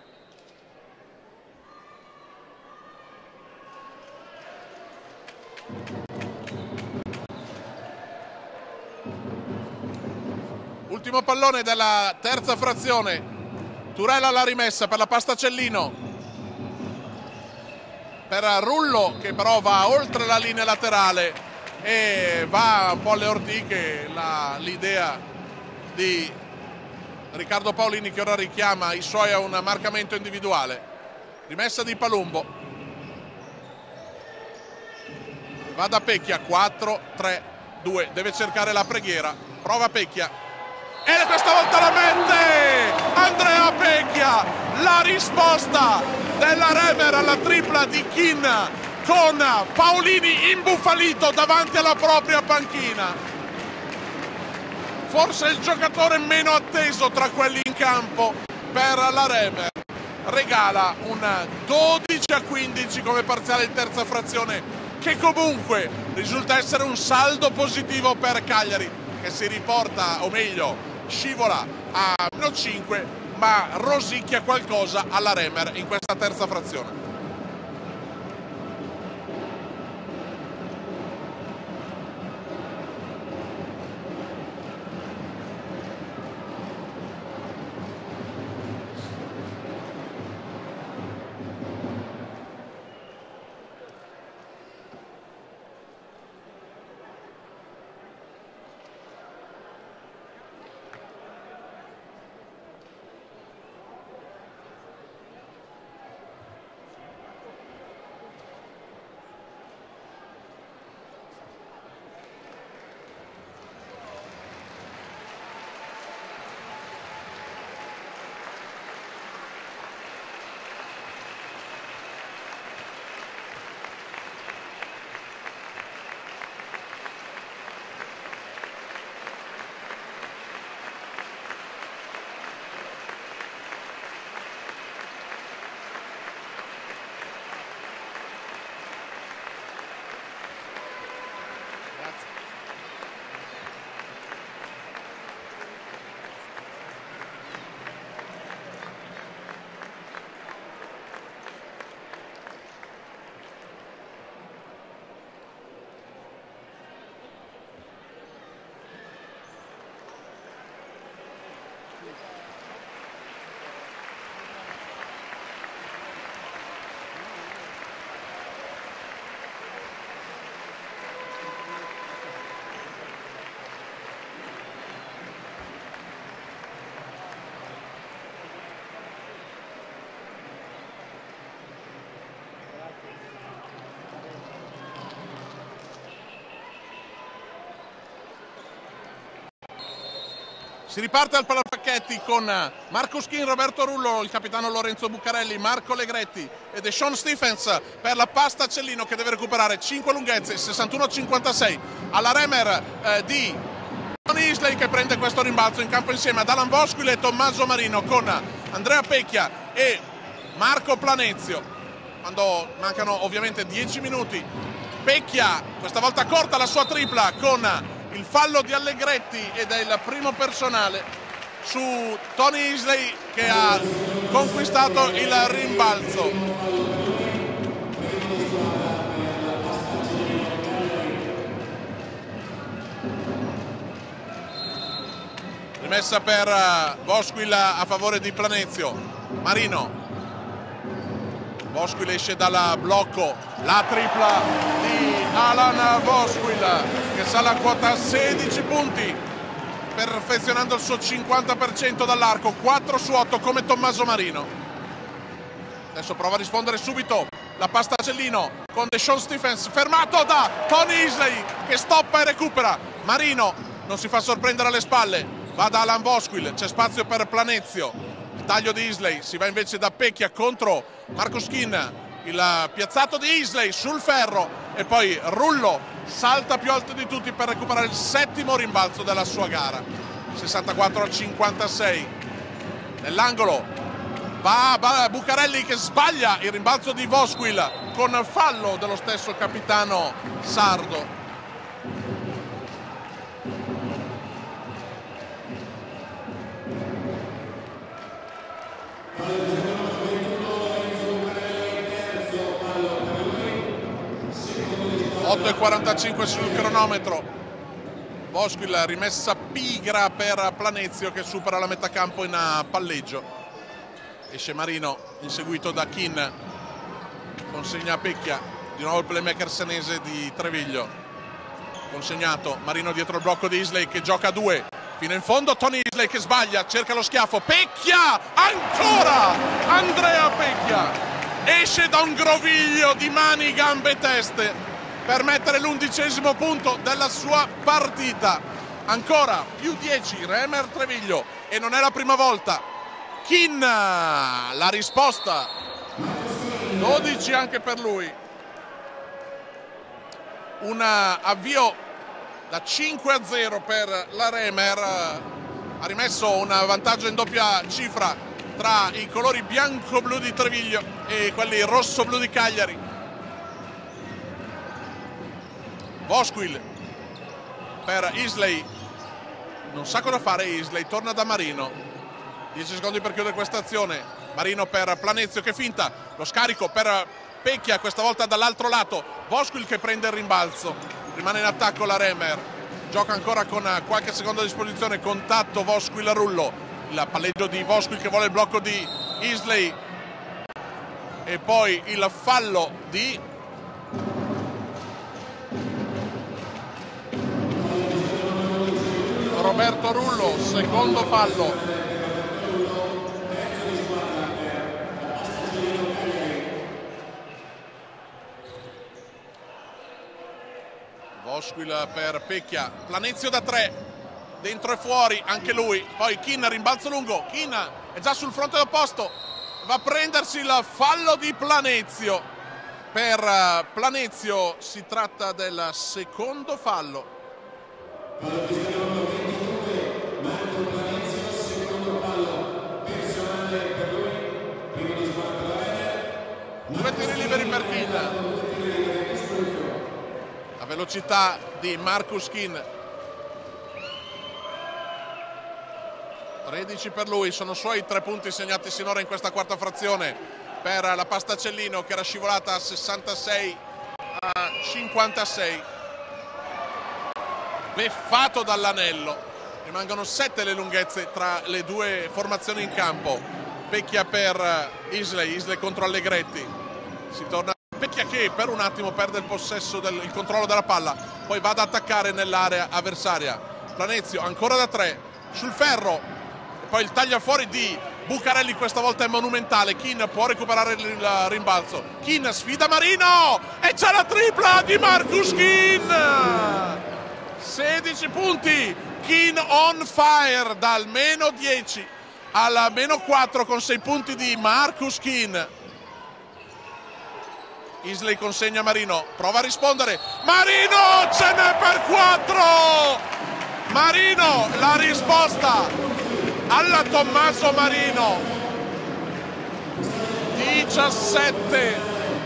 Ultimo pallone della terza frazione. Turel alla rimessa per la pasta Cellino, per Rullo che però va oltre la linea laterale e va un po' alle ortiche l'idea di Riccardo Paolini, che ora richiama i suoi a un marcamento individuale. Rimessa di Palumbo, va da Pecchia, 4-3-2, deve cercare la preghiera, prova Pecchia e questa volta la mette Andrea Pecchia, la risposta della Remer alla tripla di Kin, con Paolini imbufalito davanti alla propria panchina. Forse il giocatore meno atteso tra quelli in campo per la Remer. Regala un 12-15 come parziale in terza frazione, che comunque risulta essere un saldo positivo per Cagliari, che si riporta, o meglio scivola a -5, ma rosicchia qualcosa alla Remer in questa terza frazione. Si riparte al Palafacchetti con Marcus Kin, Roberto Rullo, il capitano Lorenzo Buccarelli, Marco Allegretti e Deshaun Stephens per la pasta Cellino, che deve recuperare 5 lunghezze, 61-56 alla Remer di Tony Isley, che prende questo rimbalzo in campo insieme ad Alan Vosquil e Tommaso Marino, con Andrea Pecchia e Marco Planezio, quando mancano ovviamente 10 minuti. Pecchia questa volta corta la sua tripla con il fallo di Allegretti ed è il primo personale su Tony Isley, che ha conquistato il rimbalzo. Rimessa per Vosquil a favore di Planezio. Marino, Vosquil esce dal blocco, la tripla di Alan Vosquil, che sale a quota 16 punti, perfezionando il suo 50% dall'arco, 4 su 8 come Tommaso Marino. Adesso prova a rispondere subito la pasta Cellino con Deshaun Stephens, fermato da Tony Isley, che stoppa e recupera. Marino non si fa sorprendere alle spalle, va da Alan Vosquil, c'è spazio per Planezio, il taglio di Isley, si va invece da Pecchia contro Marcus Kin, il piazzato di Isley sul ferro, e poi Rullo salta più alto di tutti per recuperare il settimo rimbalzo della sua gara. 64-56 nell'angolo Va Bucarelli che sbaglia il rimbalzo di Vosquil con fallo dello stesso capitano sardo. e 45 sul cronometro. Vosquil, rimessa pigra per Planezio che supera la metà campo in palleggio. Esce Marino, inseguito da Kin, consegna a Pecchia, di nuovo il playmaker senese di Treviglio, consegnato, Marino dietro il blocco di Isley che gioca a due, fino in fondo Tony Isley che sbaglia, cerca lo schiaffo, Pecchia, ancora Andrea Pecchia, esce da un groviglio di mani, gambe e teste per mettere l'11° punto della sua partita. Ancora più 10 Remer Treviglio e non è la prima volta. Kin, la risposta 12 anche per lui. Un avvio da 5-0 per la Remer, ha rimesso un vantaggio in doppia cifra tra i colori bianco-blu di Treviglio e quelli rosso-blu di Cagliari. Vosquil per Isley, non sa cosa fare Isley, torna da Marino, 10 secondi per chiudere questa azione. Marino per Planezio che finta, lo scarico per Pecchia, questa volta dall'altro lato, Vosquil che prende il rimbalzo, rimane in attacco la Remer, gioca ancora con qualche secondo a disposizione, contatto Vosquil-Rullo, il palleggio di Vosquil che vuole il blocco di Isley e poi il fallo di Roberto Rullo, secondo fallo. Vosquil per Pecchia, Planezio da 3, dentro e fuori anche lui, poi Kin, rimbalzo lungo, Kin è già sul fronte opposto, va a prendersi il fallo di Planezio. Per Planezio si tratta del secondo fallo. Due tiri liberi per Kin, la velocità di Marcus Kin, 13 per lui, sono suoi 3 punti segnati sinora in questa quarta frazione per la Pastacellino che era scivolata a 66 a 56, beffato dall'anello. Rimangono 7 le lunghezze tra le due formazioni in campo. Pecchia per Isley contro Allegretti, si torna Pecchia che per un attimo perde il possesso il controllo della palla, poi va ad attaccare nell'area avversaria. Planezio ancora da 3 sul ferro e poi il tagliafuori di Bucarelli, questa volta è monumentale. Kin può recuperare il rimbalzo, Kin sfida Marino e c'è la tripla di Marcus Kin, 16 punti, Kin on fire dal meno 10 al meno 4 con 6 punti di Marcus Kin. Isley consegna Marino, prova a rispondere, Marino ce n'è per 4, Marino la risposta alla Tommaso Marino, 17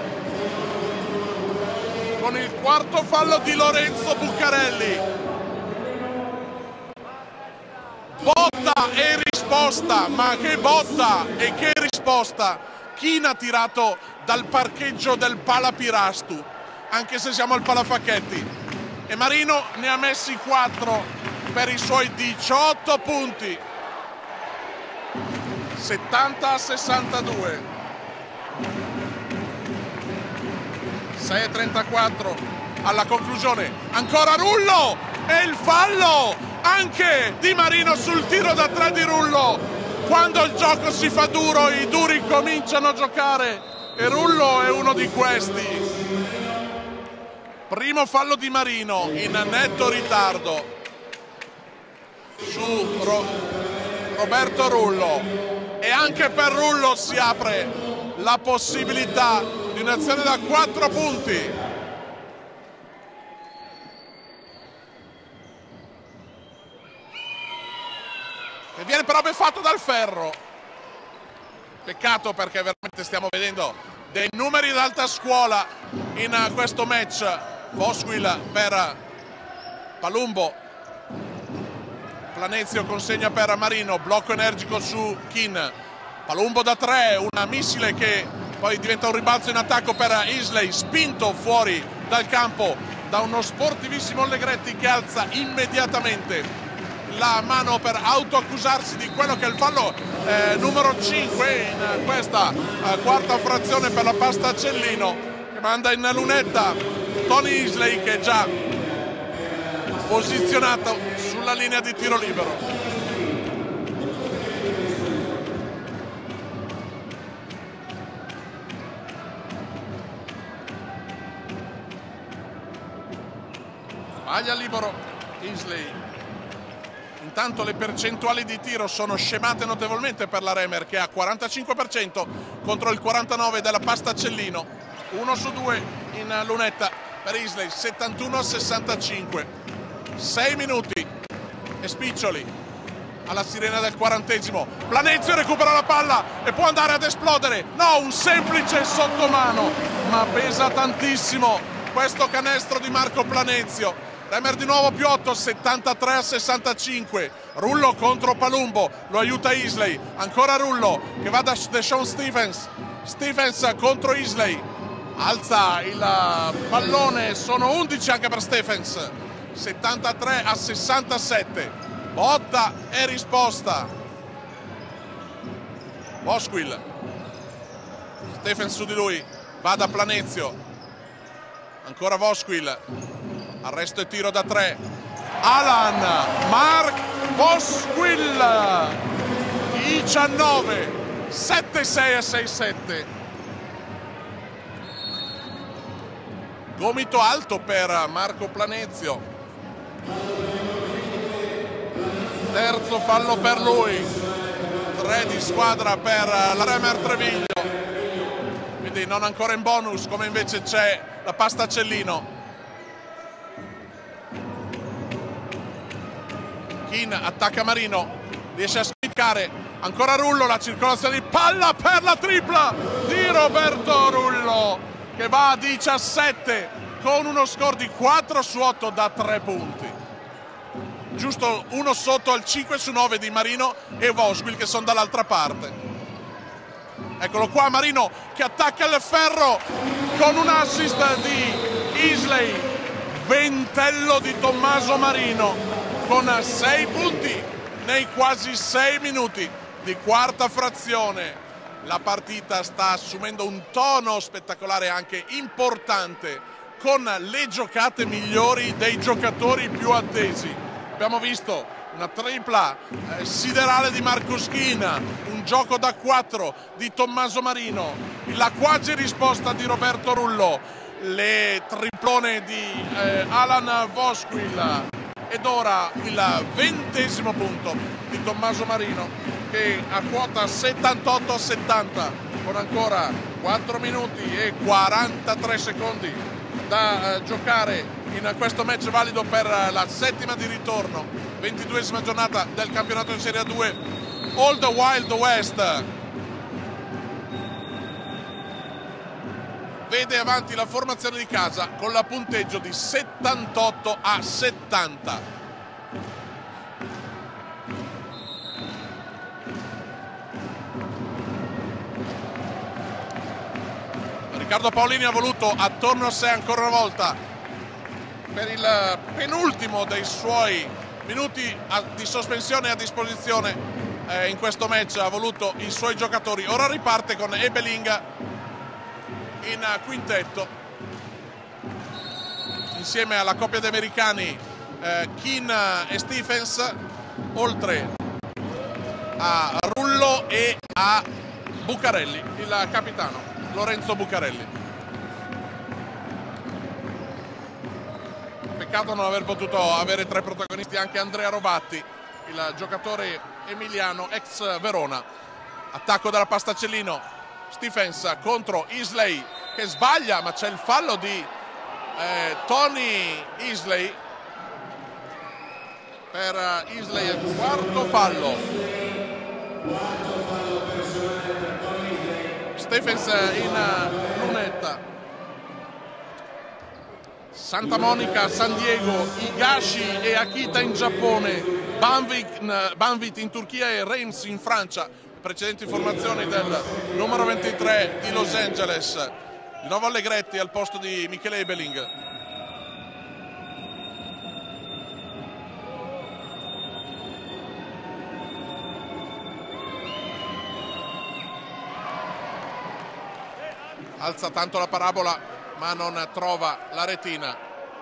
con il quarto fallo di Lorenzo Bucarelli. Botta e risposta, ma che botta e che risposta. Kin ha tirato dal parcheggio del Palapirastu, anche se siamo al Palafacchetti, e Marino ne ha messi 4 per i suoi 18 punti, 70 a 62, 6:34 alla conclusione, ancora Rullo e il fallo anche di Marino sul tiro da 3 di Rullo. Quando il gioco si fa duro, i duri cominciano a giocare e Rullo è uno di questi. Primo fallo di Marino in netto ritardo su Roberto Rullo, e anche per Rullo si apre la possibilità di un'azione da 4 punti. Che viene però beffato dal ferro. Peccato, perché veramente stiamo vedendo dei numeri d'alta scuola in questo match. Vosquil per Palumbo, Planezio consegna per Marino, blocco energico su Keane, Palumbo da 3, una missile che poi diventa un ribalzo in attacco per Isley, spinto fuori dal campo da uno sportivissimo Allegretti che alza immediatamente la mano per autoaccusarsi di quello che è il fallo numero 5 in questa quarta frazione per la Pastaccellino, che manda in lunetta Tony Isley, che è già posizionato sulla linea di tiro libero. Maglia libero Isley. Intanto le percentuali di tiro sono scemate notevolmente per la Remer, che ha 45% contro il 49% della Pastaccellino. 1 su 2 in lunetta per Isley, 71-65. 6 minuti e spiccioli alla sirena del 40°. Planezio recupera la palla e può andare ad esplodere. No, un semplice sottomano, ma pesa tantissimo questo canestro di Marco Planezio. Remer di nuovo più 8, 73-65. Rullo contro Palumbo, lo aiuta Isley. Ancora Rullo che va da Sean Stephens. Stephens contro Isley. Alza il pallone, sono 11 anche per Stephens. 73-67. Botta e risposta. Vosquil. Stephens su di lui, va da Planezio. Ancora Vosquil. Arresto e tiro da 3. Alan Mark Vosquil, 19, 7-6 e 6-7. Gomito alto per Marco Planezio. Terzo fallo per lui. 3 di squadra per la Remer Treviglio. Quindi non ancora in bonus, come invece c'è la Pastaccellino. Keane attacca Marino, riesce a spiccare, ancora Rullo, la circolazione di palla per la tripla di Roberto Rullo, che va a 17 con uno score di 4 su 8 da 3 punti. Giusto uno sotto al 5 su 9 di Marino e Vosquil, che sono dall'altra parte. Eccolo qua Marino che attacca il ferro con un assist di Isley. Ventello di Tommaso Marino con 6 punti nei quasi 6 minuti di quarta frazione. La partita sta assumendo un tono spettacolare, anche importante, con le giocate migliori dei giocatori più attesi. Abbiamo visto una tripla siderale di Marcus Keane, un gioco da 4 di Tommaso Marino, la quasi risposta di Roberto Rullo, le triplone di Alan Vosquil. Ed ora il 20° punto di Tommaso Marino, che a quota 78-70 con ancora 4 minuti e 43 secondi da giocare in questo match valido per la settima di ritorno, 22esima giornata del campionato di Serie 2 Old Wild West. Vede avanti la formazione di casa con la punteggio di 78-70. Riccardo Paolini ha voluto attorno a sé ancora una volta, per il penultimo dei suoi minuti di sospensione a disposizione in questo match, ha voluto i suoi giocatori. Ora riparte con Ebeling in quintetto insieme alla coppia di americani Keane e Stephens, oltre a Rullo e a Bucarelli, il capitano Lorenzo Bucarelli. Peccato non aver potuto avere 3 protagonisti anche Andrea Rovatti, il giocatore emiliano ex Verona. Attacco della Pastaccellino, Stephens contro Isley che sbaglia, ma c'è il fallo di Tony Isley. Per Isley il quarto fallo. Stephens in lunetta. Santa Monica, San Diego, Higashi e Akita in Giappone, Banvit in Turchia e Reims in Francia. Precedenti formazioni del numero 23 di Los Angeles. Di nuovo Allegretti al posto di Michele Ebeling. Alza tanto la parabola ma non trova la retina.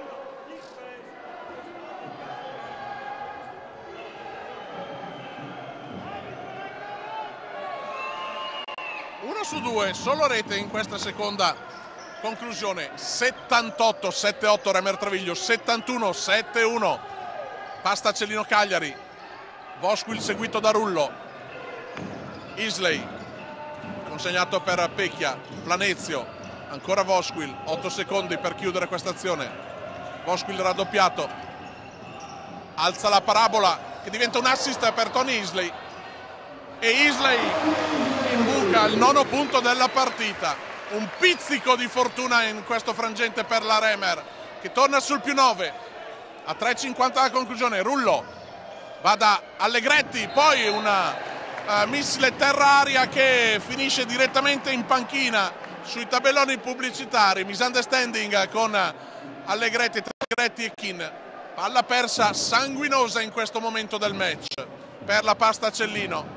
Uno su due, solo rete in questa seconda conclusione. 78-7-8 Remer Treviglio, 71-7-1 Pasta Cellino Cagliari. Vosquil seguito da Rullo. Isley consegnato per Pecchia. Planezio, ancora Vosquil, 8 secondi per chiudere questa azione. Vosquil raddoppiato, alza la parabola che diventa un assist per Tony Isley e Isley imbuca il 9° punto della partita. Un pizzico di fortuna in questo frangente per la Remer che torna sul +9 a 3,50 alla conclusione. Rullo va da Allegretti, poi una missile terra-aria che finisce direttamente in panchina sui tabelloni pubblicitari. Misunderstanding con Allegretti e Kin. Palla persa sanguinosa in questo momento del match per la Pasta Cellino.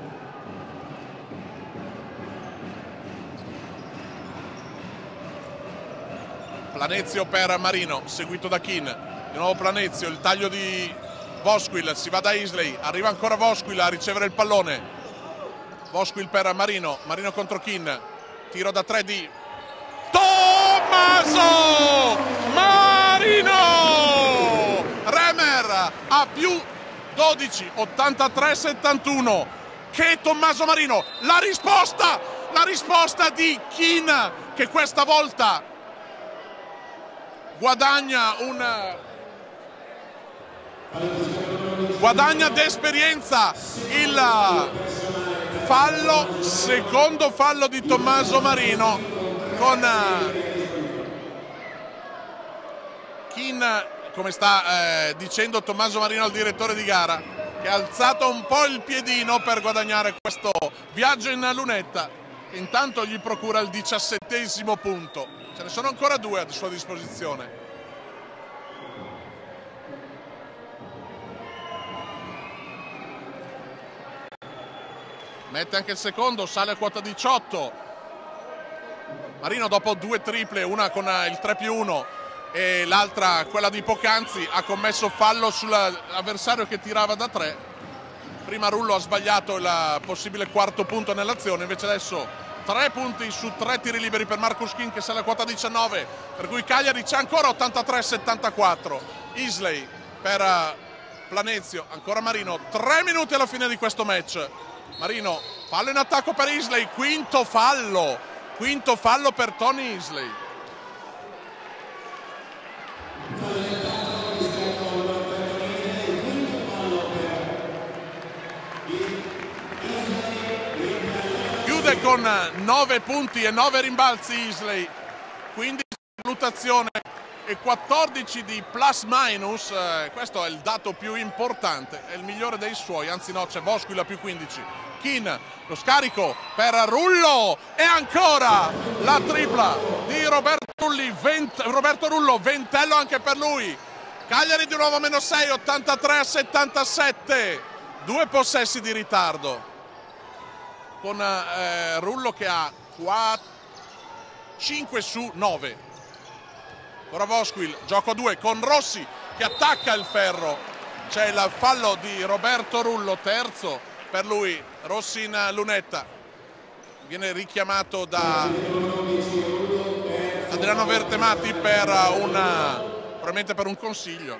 Planezio per Marino, seguito da Kin. Di nuovo Planezio, il taglio di Vosquil, si va da Isley, arriva ancora Vosquil a ricevere il pallone. Vosquil per Marino, Marino contro Kin, tiro da 3 di Tommaso Marino! Remer a +12, 83-71. Che Tommaso Marino, la risposta di Kin che questa volta guadagna d'esperienza. Il fallo, secondo fallo di Tommaso Marino con Kin, come sta dicendo Tommaso Marino al direttore di gara, che ha alzato un po' il piedino per guadagnare questo viaggio in lunetta, che intanto gli procura il 17° punto. Ce ne sono ancora 2 a sua disposizione. Mette anche il secondo, sale a quota 18. Marino dopo 2 triple, una con il 3+1 e l'altra quella di poc'anzi, ha commesso fallo sull'avversario che tirava da 3. Prima Rullo ha sbagliato il possibile 4° punto nell'azione, invece adesso 3 punti su 3 tiri liberi per Marcus Kin che sale a quota 19, per cui Cagliari c'è ancora 83-74. Isley per Planezio, ancora Marino, 3 minuti alla fine di questo match. Marino, fallo in attacco per Isley, quinto fallo per Tony Isley. Chiude con 9 punti e 9 rimbalzi Isley, 15 di valutazione e 14 di plus minus. Questo è il dato più importante, è il migliore dei suoi, anzi no, c'è Vosquil a +15. Kin, lo scarico per Rullo e ancora la tripla di Roberto Rullo, ventello anche per lui. Cagliari di nuovo -6, 83-77, 2 possessi di ritardo con Rullo che ha 5 su 9. Ora Vosquil, gioco a 2 con Rossi che attacca il ferro. C'è il fallo di Roberto Rullo, terzo per lui. Rossi in lunetta, viene richiamato da Adriano Vertemati probabilmente per un consiglio.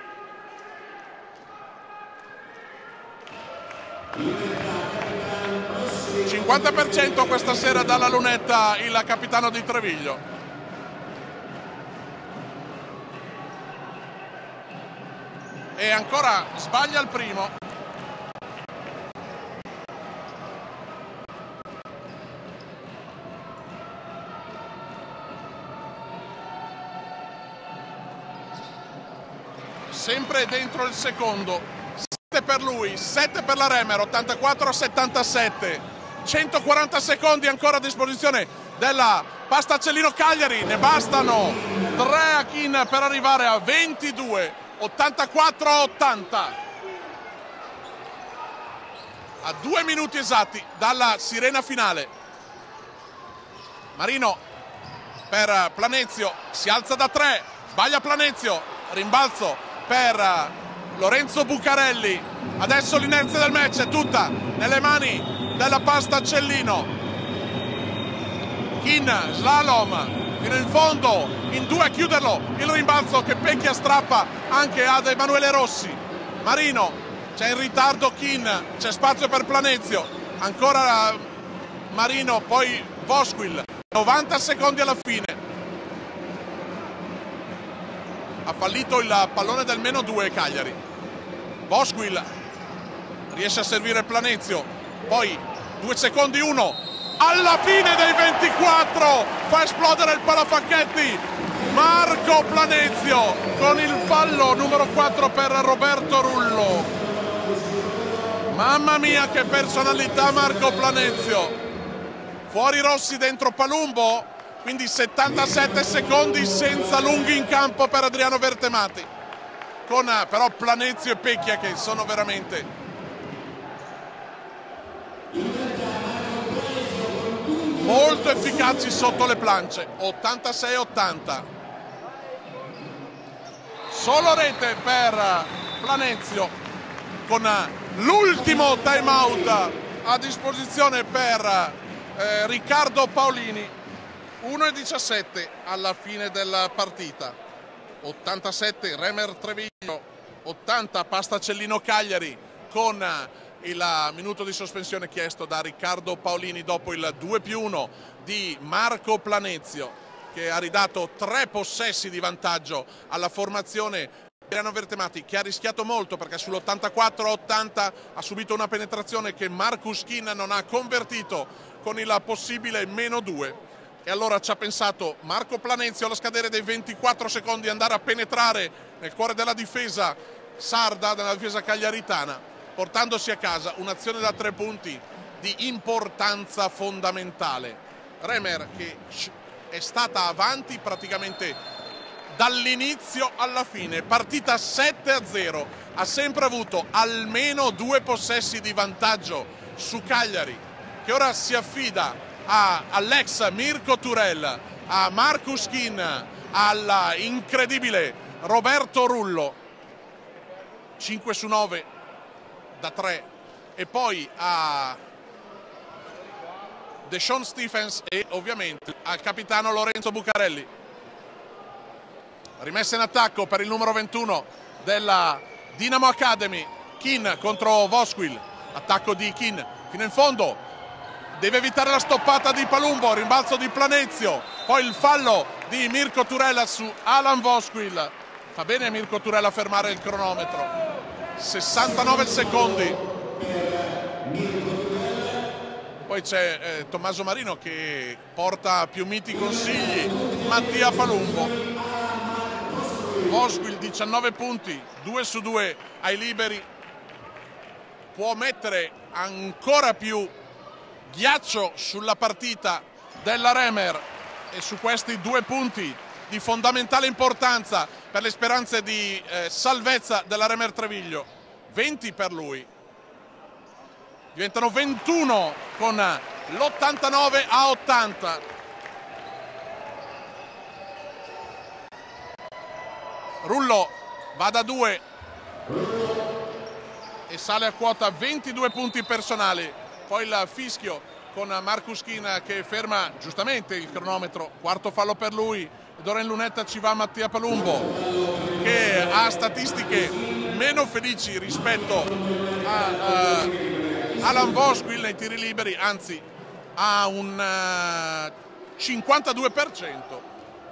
Il 50% questa sera dalla lunetta il capitano di Treviglio. E ancora sbaglia il primo. sempre dentro il secondo. 7 per lui, 7 per la Remer, 84-77. 140 secondi ancora a disposizione della Pastaccellino Cagliari, ne bastano 3 a Kin per arrivare a 22, 84-80. A 2 minuti esatti dalla sirena finale. Marino per Planezio, si alza da 3, sbaglia Planezio, rimbalzo per Lorenzo Bucarelli. Adesso l'inerzia del match è tutta nelle mani della Pastaccellino. Kin, slalom fino in fondo, in 2 a chiuderlo, il rimbalzo che Pecchia strappa anche ad Emanuele Rossi. Marino, c'è in ritardo Kin, c'è spazio per Planezio, ancora Marino, poi Vosquil, 90 secondi alla fine. Ha fallito il pallone del -2 Cagliari. Vosquil riesce a servire Planezio, poi 2 secondi 1. Alla fine dei 24 fa esplodere il palafacchetti Marco Planezio con il fallo numero 4 per Roberto Rullo. Mamma mia che personalità Marco Planezio. Fuori Rossi, dentro Palumbo, quindi 77 secondi senza lunghi in campo per Adriano Vertemati, con però Planezio e Pecchia che sono veramente molto efficaci sotto le planche. 86-80. Solo rete per Planezio, con l'ultimo time out a disposizione per Riccardo Paolini. 1:17 alla fine della partita. 87 Remer Treviglio, 80 Pastaccellino Cagliari, con il minuto di sospensione chiesto da Riccardo Paolini dopo il 2+1 di Marco Planezio, che ha ridato 3 possessi di vantaggio alla formazione Adriano Vertemati, che ha rischiato molto perché sull'84-80 ha subito una penetrazione che Marcus Kin non ha convertito con il possibile -2. E allora ci ha pensato Marco Planezio allo scadere dei 24 secondi andare a penetrare nel cuore della difesa sarda, della difesa cagliaritana, portandosi a casa un'azione da 3 punti di importanza fondamentale. Remer che è stata avanti praticamente dall'inizio alla fine, partita 7-0, ha sempre avuto almeno 2 possessi di vantaggio su Cagliari, che ora si affida all'ex Mirko Turel, a Marcus Kin, all'incredibile Roberto Rullo, 5 su 9 da 3, e poi a Deshaun Stephens e ovviamente al capitano Lorenzo Bucarelli. Rimessa in attacco per il numero 21 della Dinamo Academy, Kin contro Vosquil, attacco di Kin fino in fondo, deve evitare la stoppata di Palumbo, rimbalzo di Planezio, poi il fallo di Mirko Turella su Alan Vosquil. Fa bene Mirko Turella a fermare il cronometro. 69 secondi. Poi c'è Tommaso Marino che porta più miti consigli, Mattia Palumbo. Vosquil 19 punti, 2 su 2 ai liberi, può mettere ancora più ghiaccio sulla partita della Remer e su questi 2 punti di fondamentale importanza per le speranze di salvezza della Remer Treviglio. 20 per lui, diventano 21 con l'89-80. Rullo va da 2 e sale a quota 22 punti personali. Poi il fischio con Marcus Kin che ferma giustamente il cronometro, quarto fallo per lui, ed ora in lunetta ci va Mattia Palumbo, che ha statistiche meno felici rispetto a Alan Vosquil nei tiri liberi, anzi ha un 52%.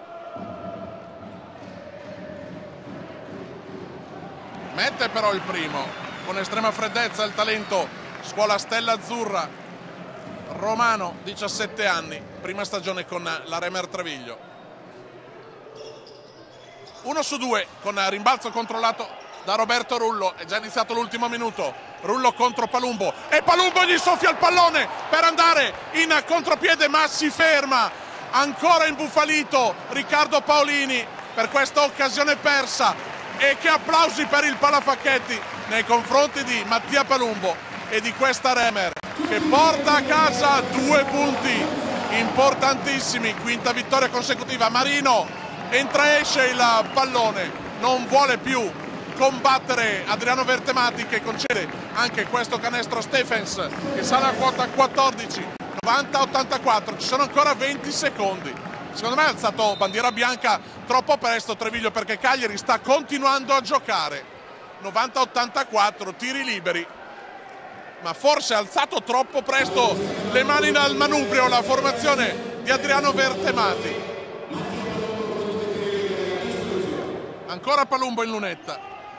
Mette però il primo con estrema freddezza il talento scuola Stella Azzurra romano, 17 anni, prima stagione con la Remer Treviglio. 1 su 2 con rimbalzo controllato da Roberto Rullo, è già iniziato l'ultimo minuto. Rullo contro Palumbo e Palumbo gli soffia il pallone per andare in contropiede, ma si ferma. Ancora imbufalito Riccardo Paolini per questa occasione persa, e che applausi per il Palafacchetti nei confronti di Mattia Palumbo e di questa Remer, che porta a casa 2 punti importantissimi, quinta vittoria consecutiva. Marino entra e esce il pallone, non vuole più combattere Adriano Vertemati, che concede anche questo canestro. Stephens che sale a quota 14, 90-84, ci sono ancora 20 secondi. Secondo me ha alzato bandiera bianca troppo presto Treviglio, perché Cagliari sta continuando a giocare. 90-84, tiri liberi, ma forse ha alzato troppo presto le mani dal manubrio la formazione di Adriano Vertemati. Ancora Palumbo in lunetta,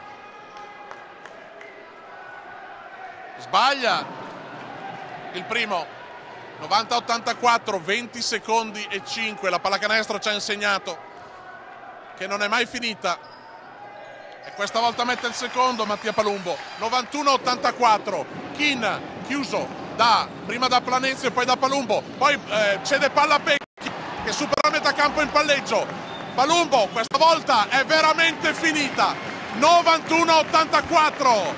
sbaglia il primo. 90-84, 20 secondi e 5. La pallacanestro ci ha insegnato che non è mai finita, e questa volta mette il secondo Mattia Palumbo. 91-84, Kin chiuso prima da Planezio e poi da Palumbo, poi cede palla a Pecchi che supera metà campo in palleggio. Palumbo questa volta è veramente finita. 91-84,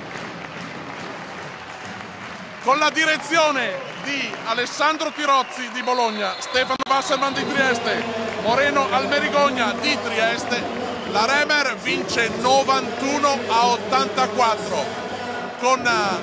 con la direzione di Alessandro Tirozzi di Bologna, Stefano Wasserman di Trieste, Moreno Almerigogna di Trieste, la Remer vince 91-84 con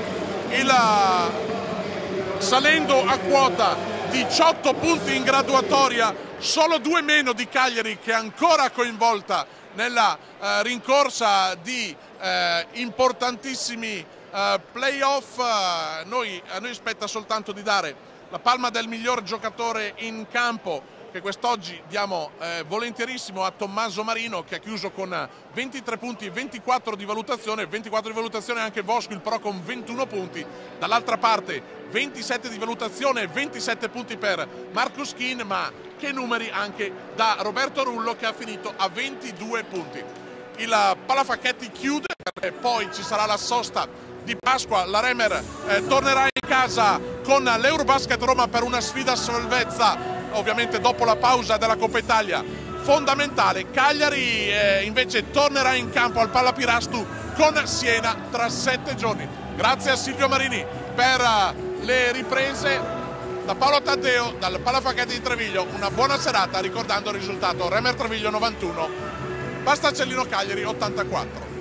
salendo a quota 18 punti in graduatoria, solo 2 meno di Cagliari, che è ancora coinvolta nella rincorsa di importantissimi playoff. A noi spetta soltanto di dare la palma del miglior giocatore in campo, che quest'oggi diamo volentierissimo a Tommaso Marino, che ha chiuso con 23 punti e 24 di valutazione. 24 di valutazione anche Vosco, il pro, con 21 punti. Dall'altra parte 27 di valutazione e 27 punti per Marcus Kin, ma che numeri anche da Roberto Rullo, che ha finito a 22 punti. Il Palafacchetti chiude, perché poi ci sarà la sosta di Pasqua. La Remer tornerà in casa con l'Eurobasket Roma per una sfida a salvezza, ovviamente dopo la pausa della Coppa Italia fondamentale. Cagliari invece tornerà in campo al Pallapirastu con Siena tra 7 giorni. Grazie a Silvio Marini per le riprese. Da Paolo Taddeo dal Palafacchetti di Treviglio una buona serata, ricordando il risultato: Remer Treviglio 91, Bastaccellino Cagliari 84.